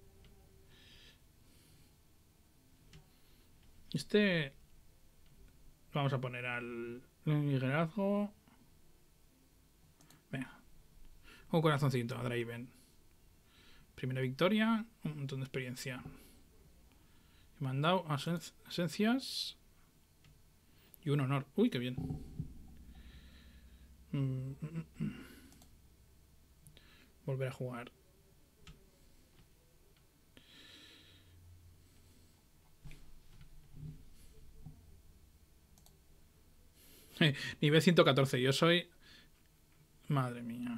Este... Vamos a poner al liderazgo. Venga. Un corazoncito a Draven. Primera victoria. Un montón de experiencia. Me han dado esencias. Y un honor. Uy, qué bien. Mm, mm, mm. Volver a jugar. Nivel ciento catorce. Yo soy... Madre mía.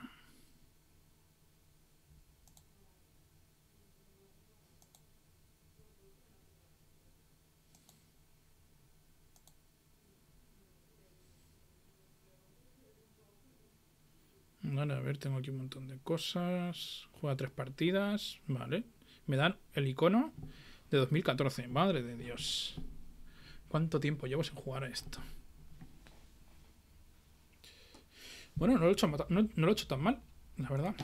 Vale, a ver, tengo aquí un montón de cosas. Juega tres partidas. Vale. Me dan el icono de dos mil catorce. Madre de Dios. ¿Cuánto tiempo llevo sin jugar a esto? Bueno, no lo he hecho, no, no lo he hecho tan mal, la verdad.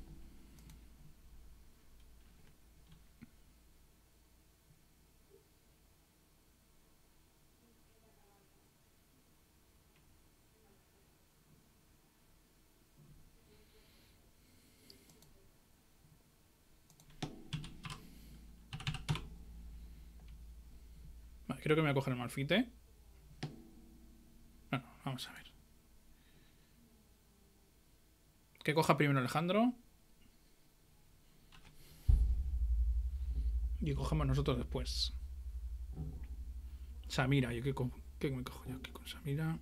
Vale, creo que me voy a coger el malfite. Bueno, vamos a ver. Que coja primero Alejandro. Y cogemos nosotros después. Samira, yo qué, qué me cojo yo aquí con Samira.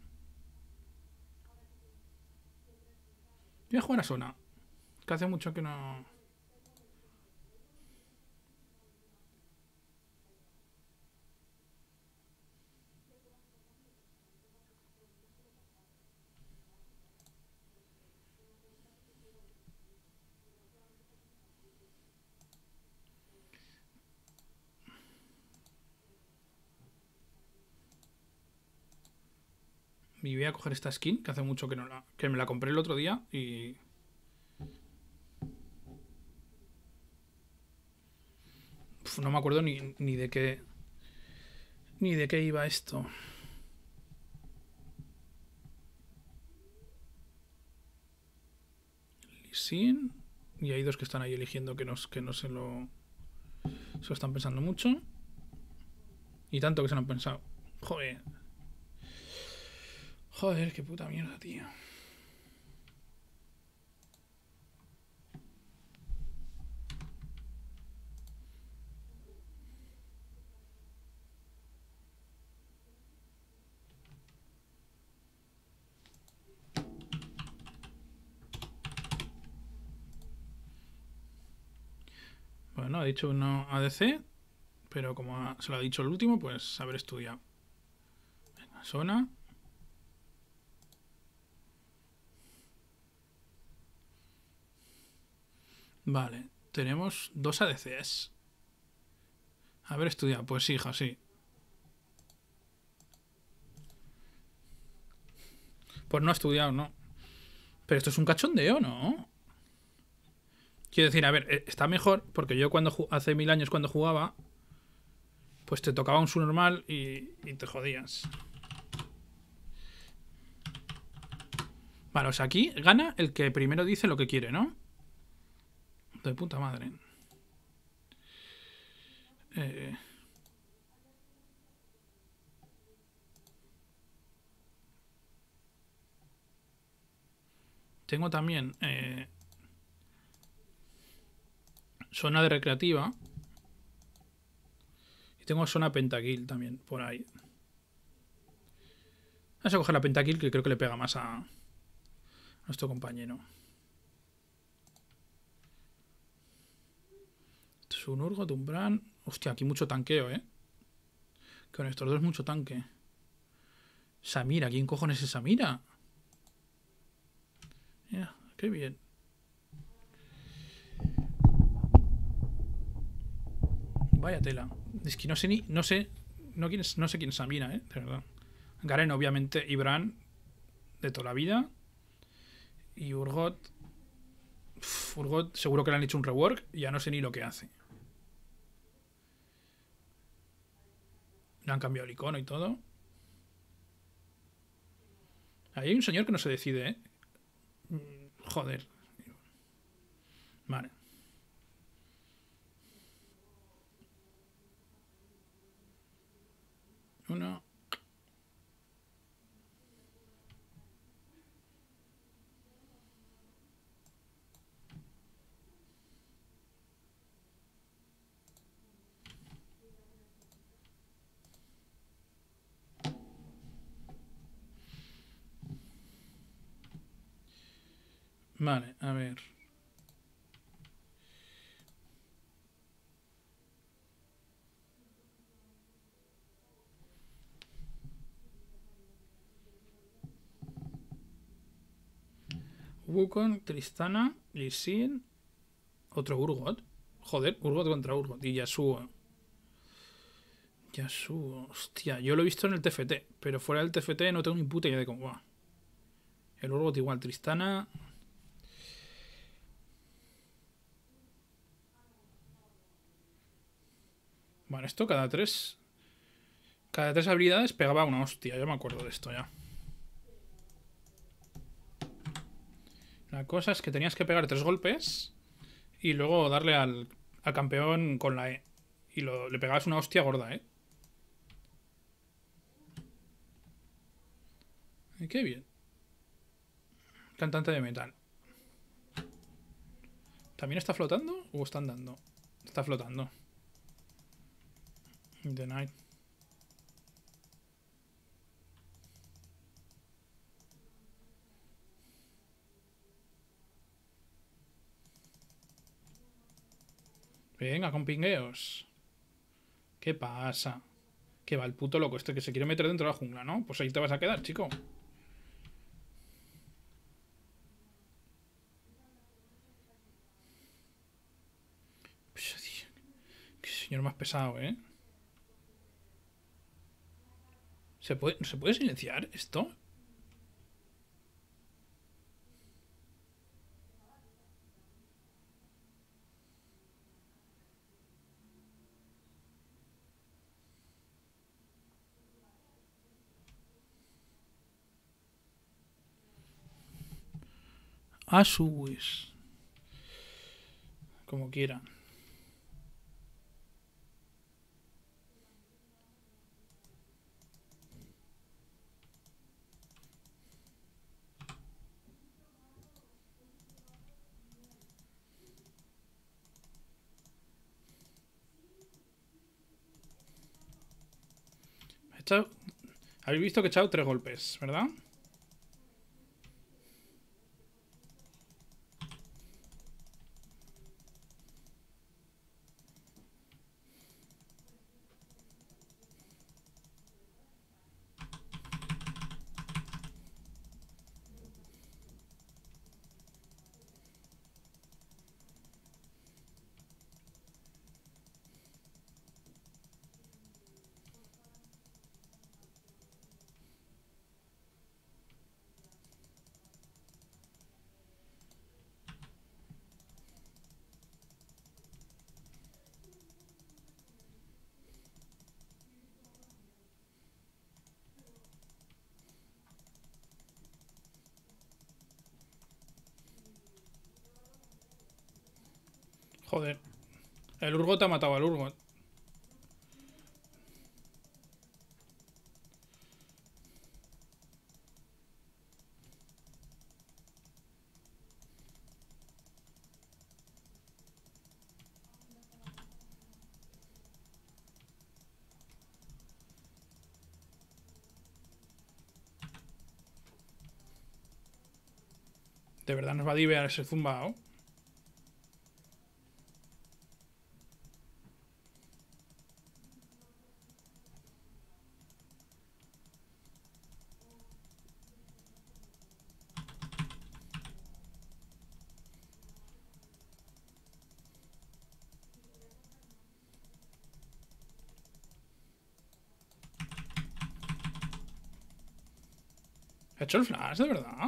Voy a jugar a Sona. Que hace mucho que no... Y voy a coger esta skin, que hace mucho que no la... Que me la compré el otro día y... Uf, no me acuerdo ni, ni de qué... Ni de qué iba esto. Sin. Y hay dos que están ahí eligiendo que no, que no se lo... Se lo están pensando mucho. Y tanto que se lo han pensado. Joder. Joder, qué puta mierda, tío. Bueno, ha dicho uno A D C. Pero como ha, se lo ha dicho el último, pues haber estudiado. Venga, Sona. Vale, tenemos dos A D Cs. Haber estudiado, pues sí, hija, sí. Pues no ha estudiado, ¿no? Pero esto es un cachondeo, ¿no? Quiero decir, a ver, está mejor porque yo cuando hace mil años cuando jugaba, pues te tocaba un su normal y, y te jodías. Vale, o sea, aquí gana el que primero dice lo que quiere, ¿no? De puta madre. Eh, tengo también eh, zona de recreativa. Y tengo zona pentakill también, por ahí. Vamos a coger la pentakill, que creo que le pega más a nuestro compañero. Sunurgo, Tumbran. Hostia, aquí mucho tanqueo, ¿eh? Con estos dos mucho tanque. Samira, ¿quién cojones es Samira? Mira, qué bien. Vaya tela. Es que no sé ni. No sé. No, quién es, no sé quién es Samira, ¿eh? De verdad. Garen, obviamente. Y Bran. De toda la vida. Y Urgot. Uf, Urgot, seguro que le han hecho un rework. Y ya no sé ni lo que hace. Le han cambiado el icono y todo. Ahí hay un señor que no se decide, ¿eh? Joder. Vale. Uno. Vale, a ver. Wukong, Tristana, Lee Sin. Otro Urgot. Joder, Urgot contra Urgot. Y Yasuo. Yasuo. Hostia, yo lo he visto en el T F T. Pero fuera del T F T no tengo ni puta idea de cómo va. El Urgot igual, Tristana. Bueno, esto cada tres. Cada tres habilidades pegaba una hostia. Yo me acuerdo de esto ya. La cosa es que tenías que pegar tres golpes y luego darle al, al campeón con la E. Y lo, le pegabas una hostia gorda, ¿eh? Y qué bien. Cantante de metal. ¿También está flotando o está andando? Está flotando. The Night. Venga, con pingueos. ¿Qué pasa? Que va el puto loco este que se quiere meter dentro de la jungla, ¿no? Pues ahí te vas a quedar, chico. Qué señor más pesado, ¿eh? ¿Se puede, ¿se puede silenciar esto? A su wish. Como quieran. He echado- Habéis visto que he echado tres golpes, ¿verdad? Joder. El Urgot ha matado al Urgot. De verdad nos va a divear ese zumbao. ¿Ha hecho el flash, de verdad?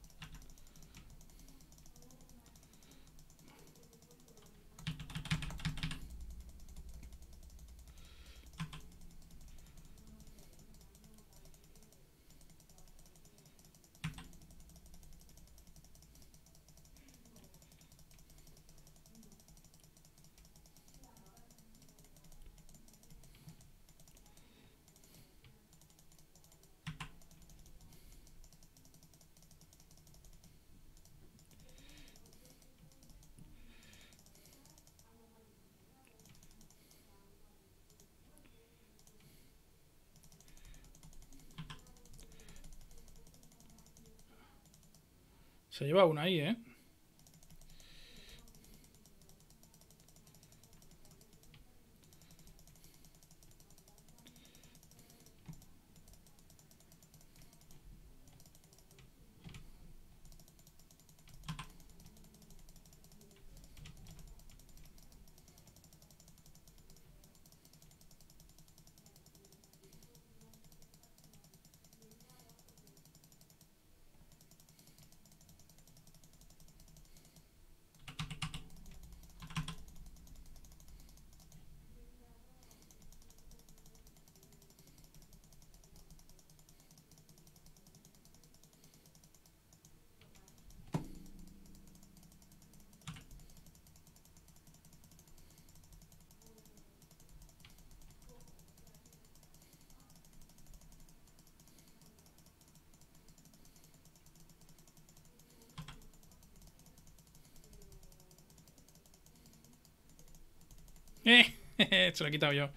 Se lleva una ahí, ¿eh? Eh, se lo he quitado yo.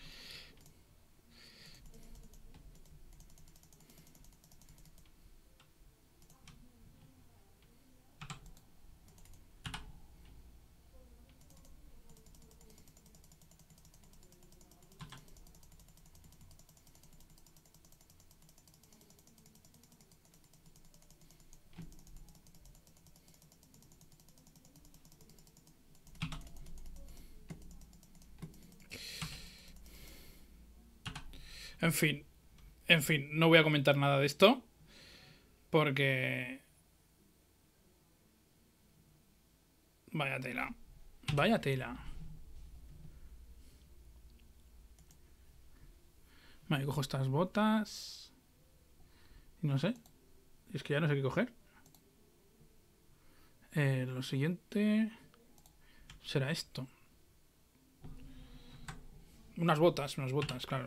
En fin. En fin, no voy a comentar nada de esto. Porque... Vaya tela. Vaya tela. Vale, cojo estas botas. Y no sé. Es que ya no sé qué coger. Eh, lo siguiente... será esto. Unas botas, unas botas, claro.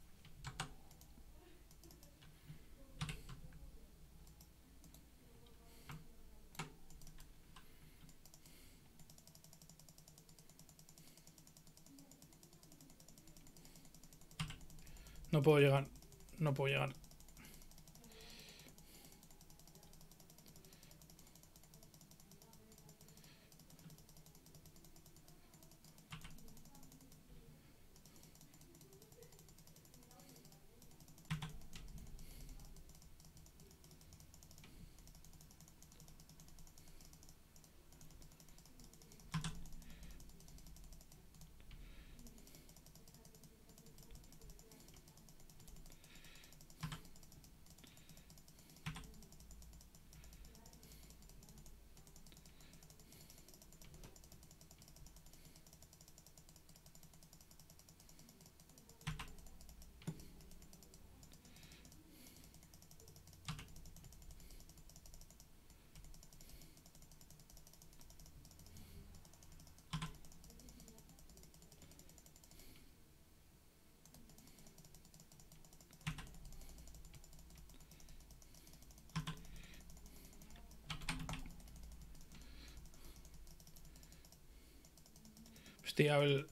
No puedo llegar. No puedo llegar. Hostia, el...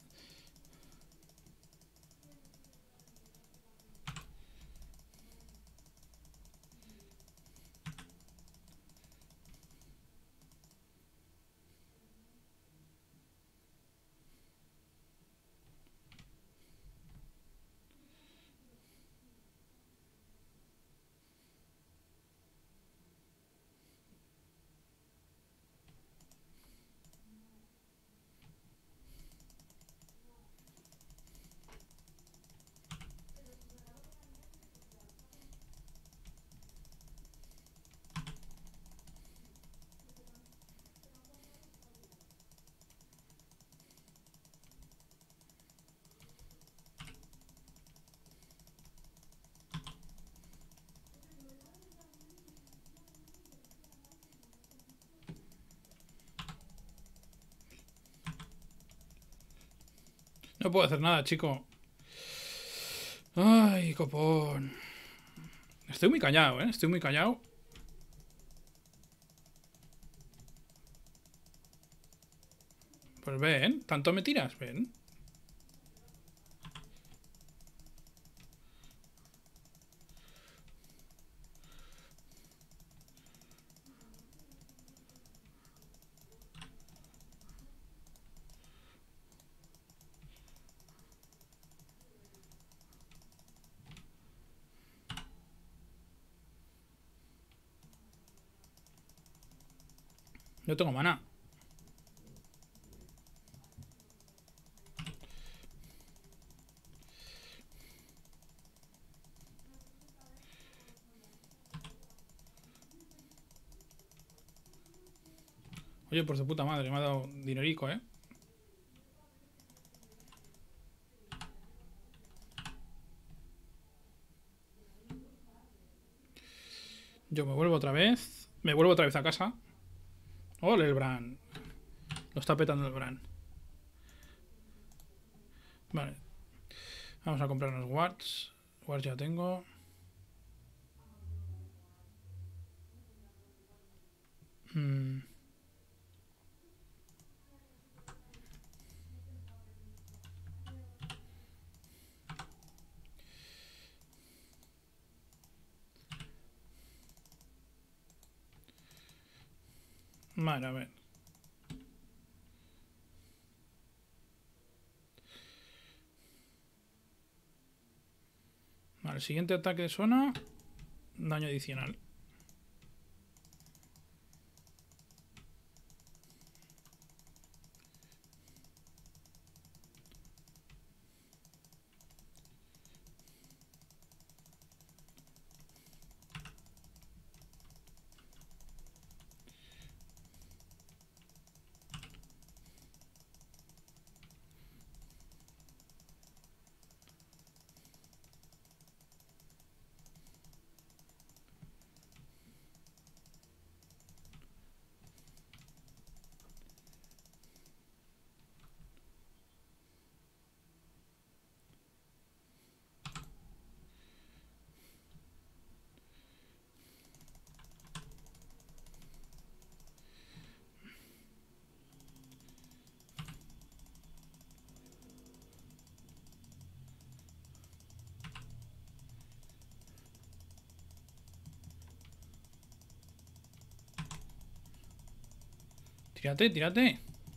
No puedo hacer nada, chico. Ay, copón. Estoy muy callado, ¿eh? Estoy muy callado. Pues ven, ¿tanto me tiras? Ven. Yo tengo mana. Oye, por su puta madre, me ha dado dinerico, ¿eh? Yo me vuelvo otra vez. Me vuelvo otra vez a casa. Ole, el Bran. Lo está petando el Bran. Vale. Vamos a comprar unos wards. Wards ya tengo. Hmm. Vale, a ver. Vale, el siguiente ataque de zona. Daño adicional. Tírate, tírate.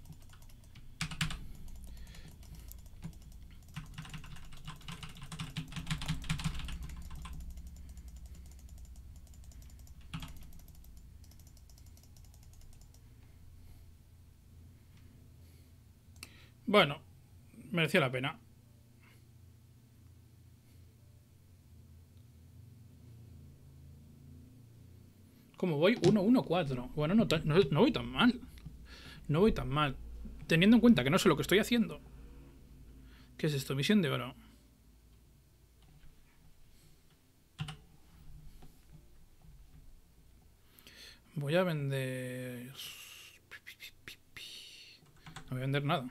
Bueno, mereció la pena. ¿Cómo voy? uno uno cuatro. Bueno, no, no, no voy tan mal. No voy tan mal. Teniendo en cuenta que no sé lo que estoy haciendo. ¿Qué es esto? Misión de oro. Voy a vender... No voy a vender nada.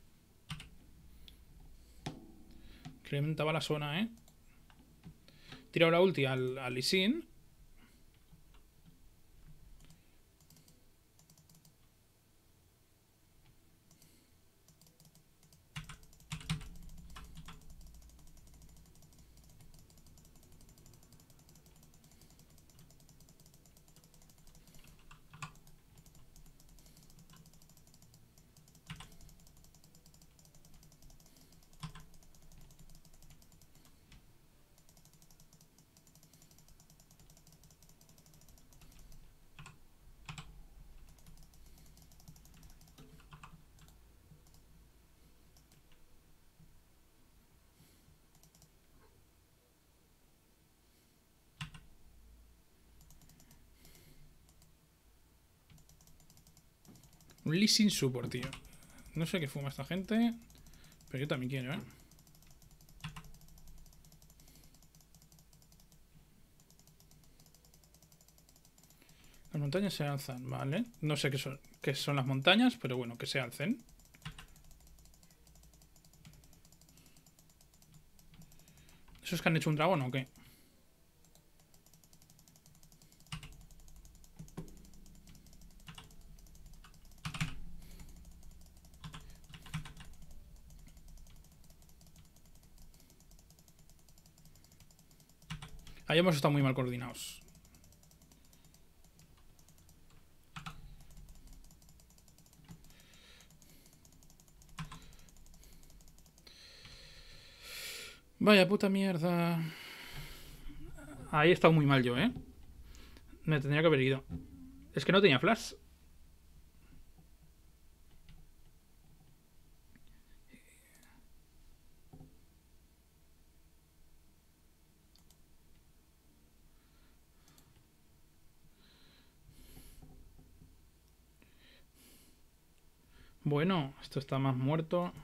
Incrementaba la zona, ¿eh? Tiro la ulti al, al Lee Sin. Un Lee Sin support, tío. No sé qué fuma esta gente, pero yo también quiero, ¿eh? Las montañas se alzan, vale. No sé qué son, qué son las montañas, pero bueno, que se alcen. ¿Esos que han hecho un dragón o qué? Ahí hemos estado muy mal coordinados. Vaya puta mierda. Ahí he estado muy mal yo, ¿eh? Me tendría que haber ido. Es que no tenía flash. Bueno, esto está más muerto.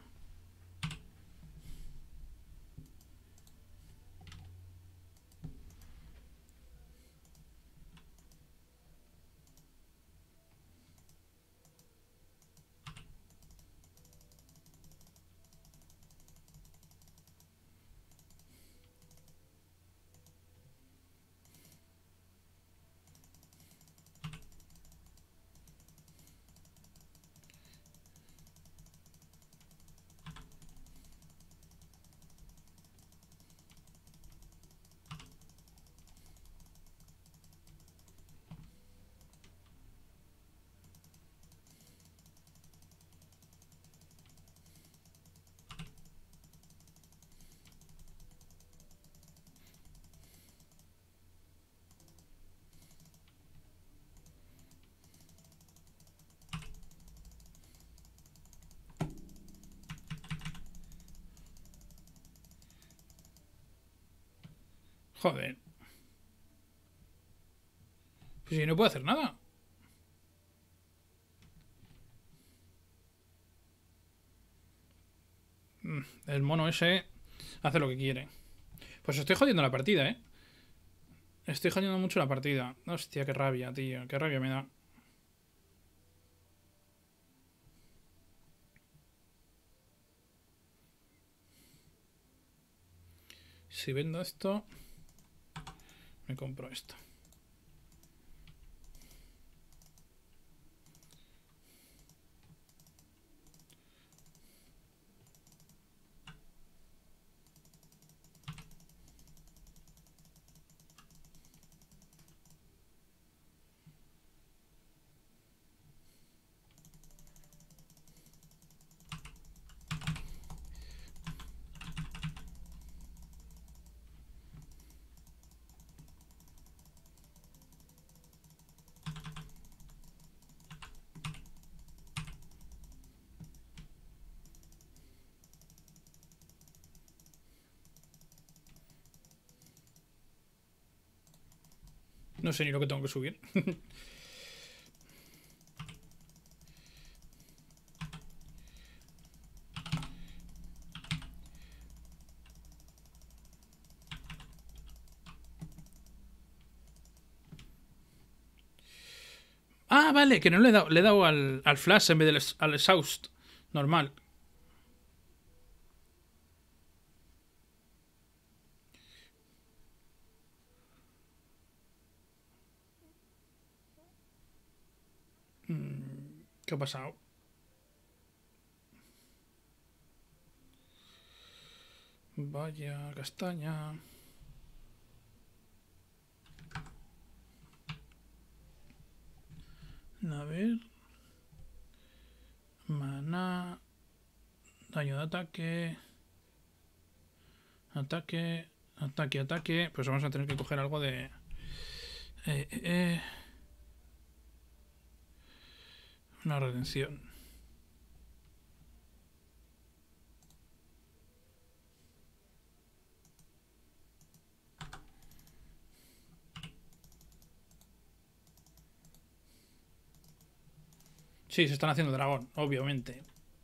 Joder. Pues si no puedo hacer nada. El mono ese hace lo que quiere. Pues estoy jodiendo la partida, ¿eh? Estoy jodiendo mucho la partida. Hostia, qué rabia, tío. Qué rabia me da. Si vendo esto, me compro esto. No sé ni lo que tengo que subir. Ah, vale, que no le he dado, le he dado al, al flash en vez del al exhaust. Normal. ¿Qué ha pasado? Vaya castaña. A ver. Maná. Daño de ataque. Ataque. Ataque, ataque. Pues vamos a tener que coger algo de... Eh, eh, eh. Una redención. Sí, se están haciendo dragón, obviamente.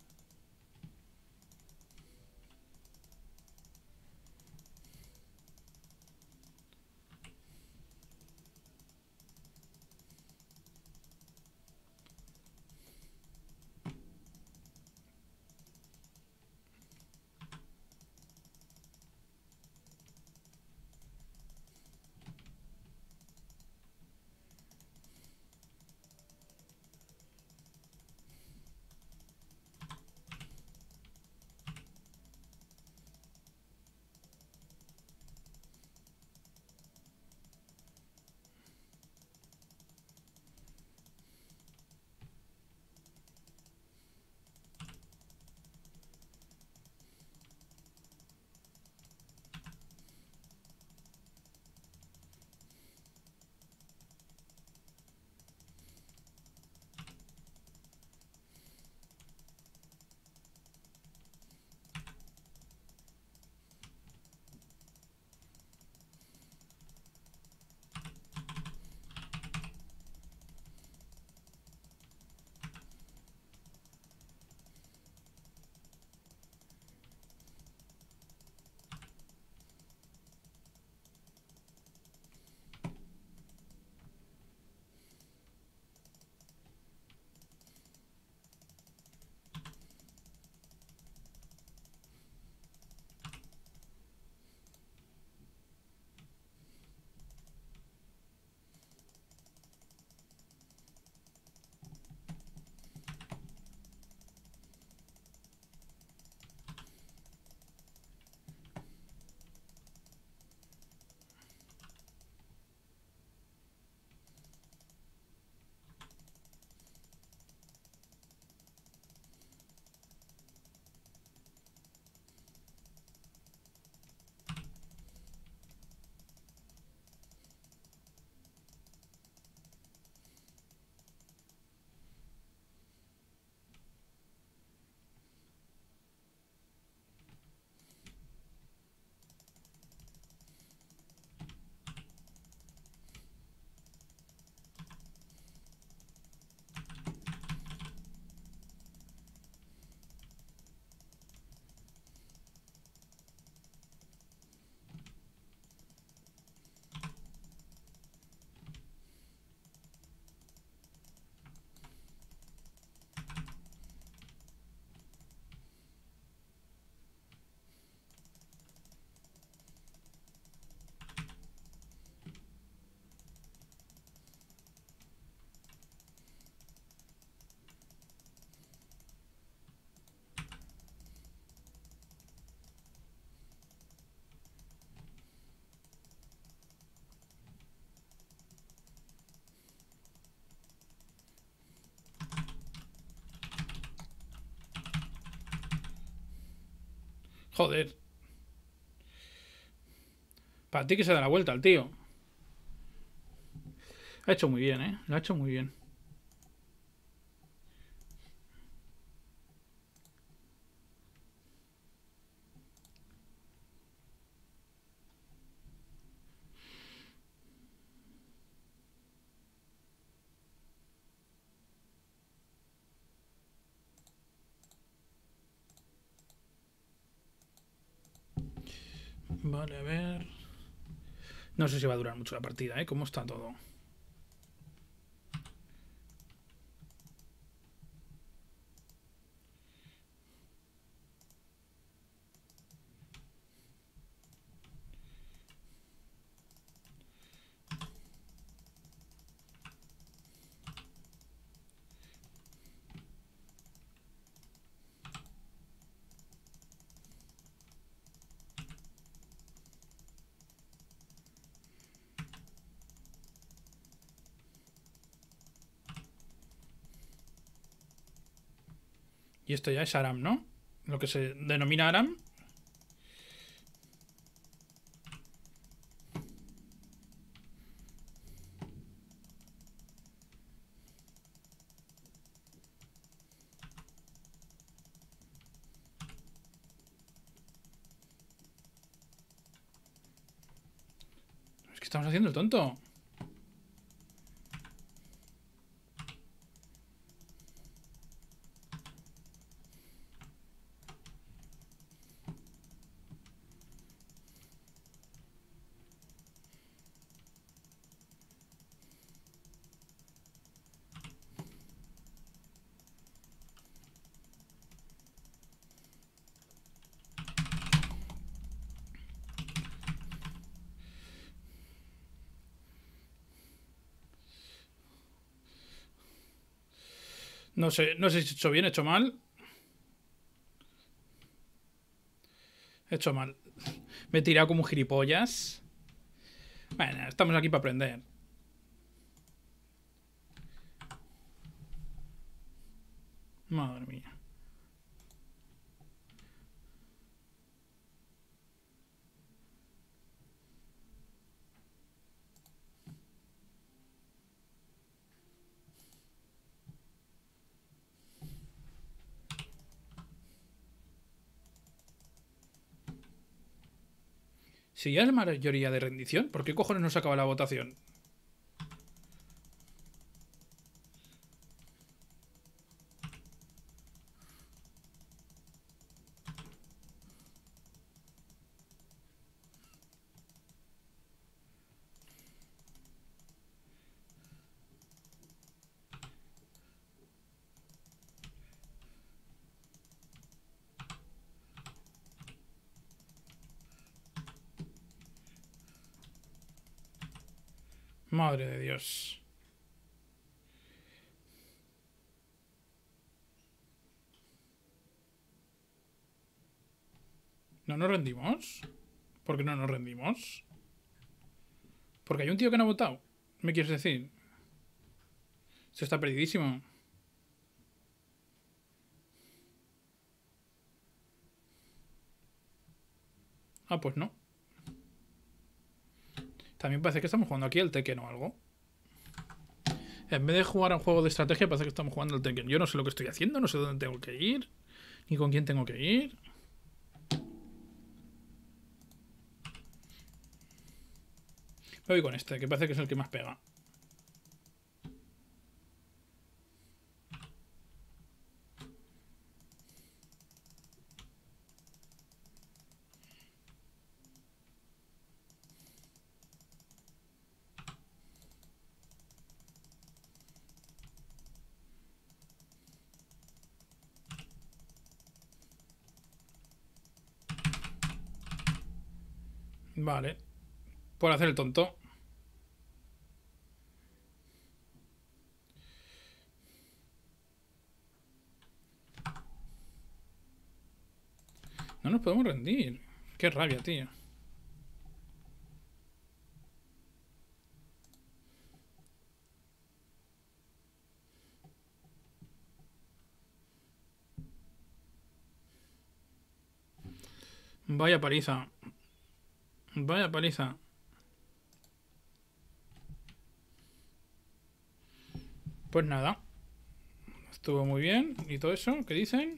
Joder. Para ti que se da la vuelta al tío. Ha hecho muy bien, ¿eh? Lo ha hecho muy bien. Vale, a ver. No sé si va a durar mucho la partida, ¿eh? ¿Cómo está todo? Y esto ya es ARAM, ¿no? Lo que se denomina ARAM. Es que estamos haciendo el tonto. No sé, no sé si he hecho bien, he hecho mal. He hecho mal. Me he tirado como un gilipollas. Bueno, estamos aquí para aprender. Madre mía. Si ya es mayoría de rendición, ¿por qué cojones no se acaba la votación? Madre de Dios. ¿No nos rendimos? ¿Por qué no nos rendimos? Porque hay un tío que no ha votado. ¿Me quieres decir? Esto está perdidísimo. Ah, pues no. También parece que estamos jugando aquí al Tekken o algo. En vez de jugar a un juego de estrategia, parece que estamos jugando al Tekken. Yo no sé lo que estoy haciendo, no sé dónde tengo que ir, ni con quién tengo que ir. Me voy con este, que parece que es el que más pega. Vale. Por hacer el tonto. No nos podemos rendir. Qué rabia, tío. Vaya paliza. Vaya paliza. Pues nada. Estuvo muy bien. ¿Y todo eso? ¿Qué dicen?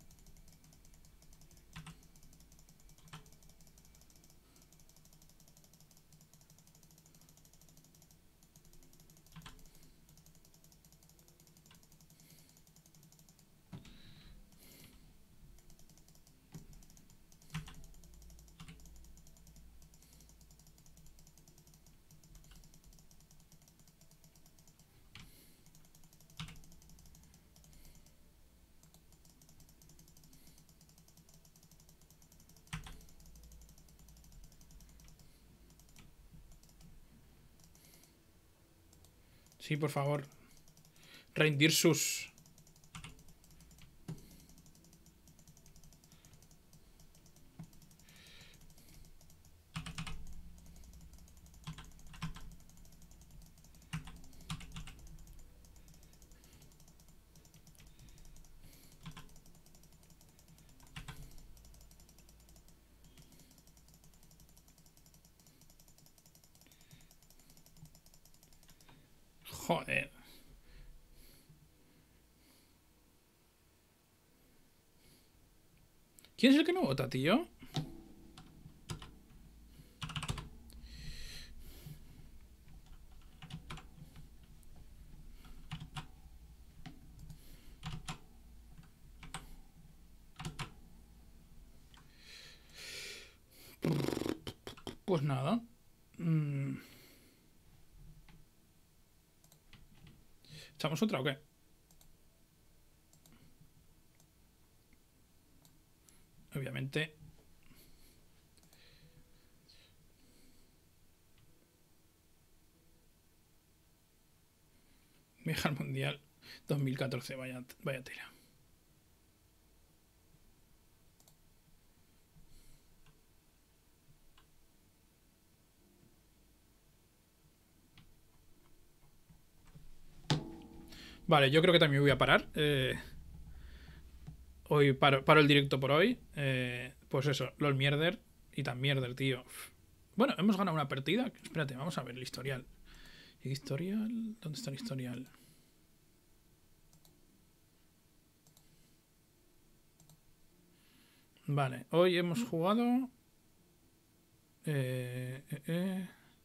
Sí, por favor. Rendir sus... Joder. ¿Quién es el que no vota, tío? Pues nada. Mm. ¿Echamos otra o qué? Obviamente. Viaje al Mundial dos mil catorce, vaya, vaya tela. Vale, yo creo que también voy a parar. Eh, hoy paro, paro el directo por hoy. Eh, pues eso, LOL mierder y tan mierder, tío. Bueno, hemos ganado una partida. Espérate, vamos a ver el historial. ¿Historial? ¿Dónde está el historial? Vale, hoy hemos jugado... Eh, eh, eh.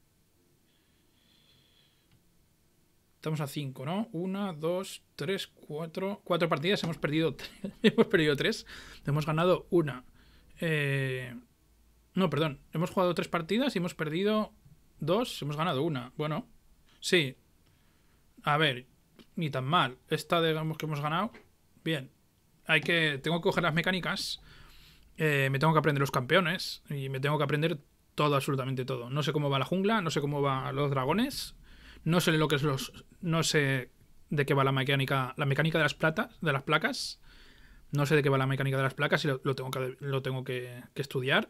Estamos a cinco, ¿no? Una, dos, tres, cuatro... Cuatro partidas, hemos perdido hemos perdido tres. Hemos ganado una. Eh... No, perdón. Hemos jugado tres partidas y hemos perdido dos. Hemos ganado una. Bueno, sí. A ver, ni tan mal. Esta, digamos que hemos ganado. Bien. Hay que... Tengo que coger las mecánicas. Eh, me tengo que aprender los campeones. Y me tengo que aprender todo, absolutamente todo. No sé cómo va la jungla. No sé cómo van los dragones. No sé lo que es los... No sé de qué va la mecánica... La mecánica de las platas, de las placas. No sé de qué va la mecánica de las placas y lo, lo tengo que, lo tengo que, que estudiar.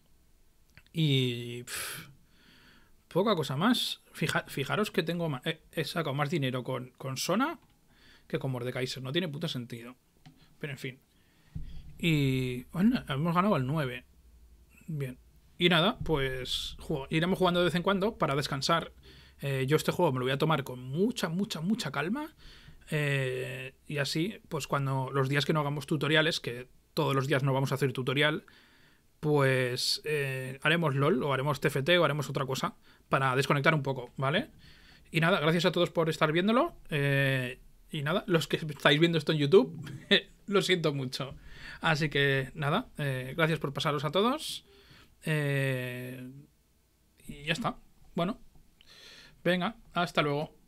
Y... Pff, poca cosa más. Fija, fijaros que tengo más, he, he sacado más dinero con, con Sona que con Mordekaiser. No tiene puto sentido. Pero en fin. Y... Bueno, hemos ganado al nueve. Bien. Y nada, pues... Juego, iremos jugando de vez en cuando para descansar. Eh, yo este juego me lo voy a tomar con mucha, mucha, mucha calma. Eh, y así, pues cuando los días que no hagamos tutoriales, que todos los días no vamos a hacer tutorial, pues eh, haremos LOL o haremos T F T o haremos otra cosa para desconectar un poco, ¿vale? Y nada, gracias a todos por estar viéndolo. Eh, y nada, los que estáis viendo esto en YouTube, lo siento mucho. Así que nada, eh, gracias por pasaros a todos. Eh, y ya está. Bueno. Venga, hasta luego.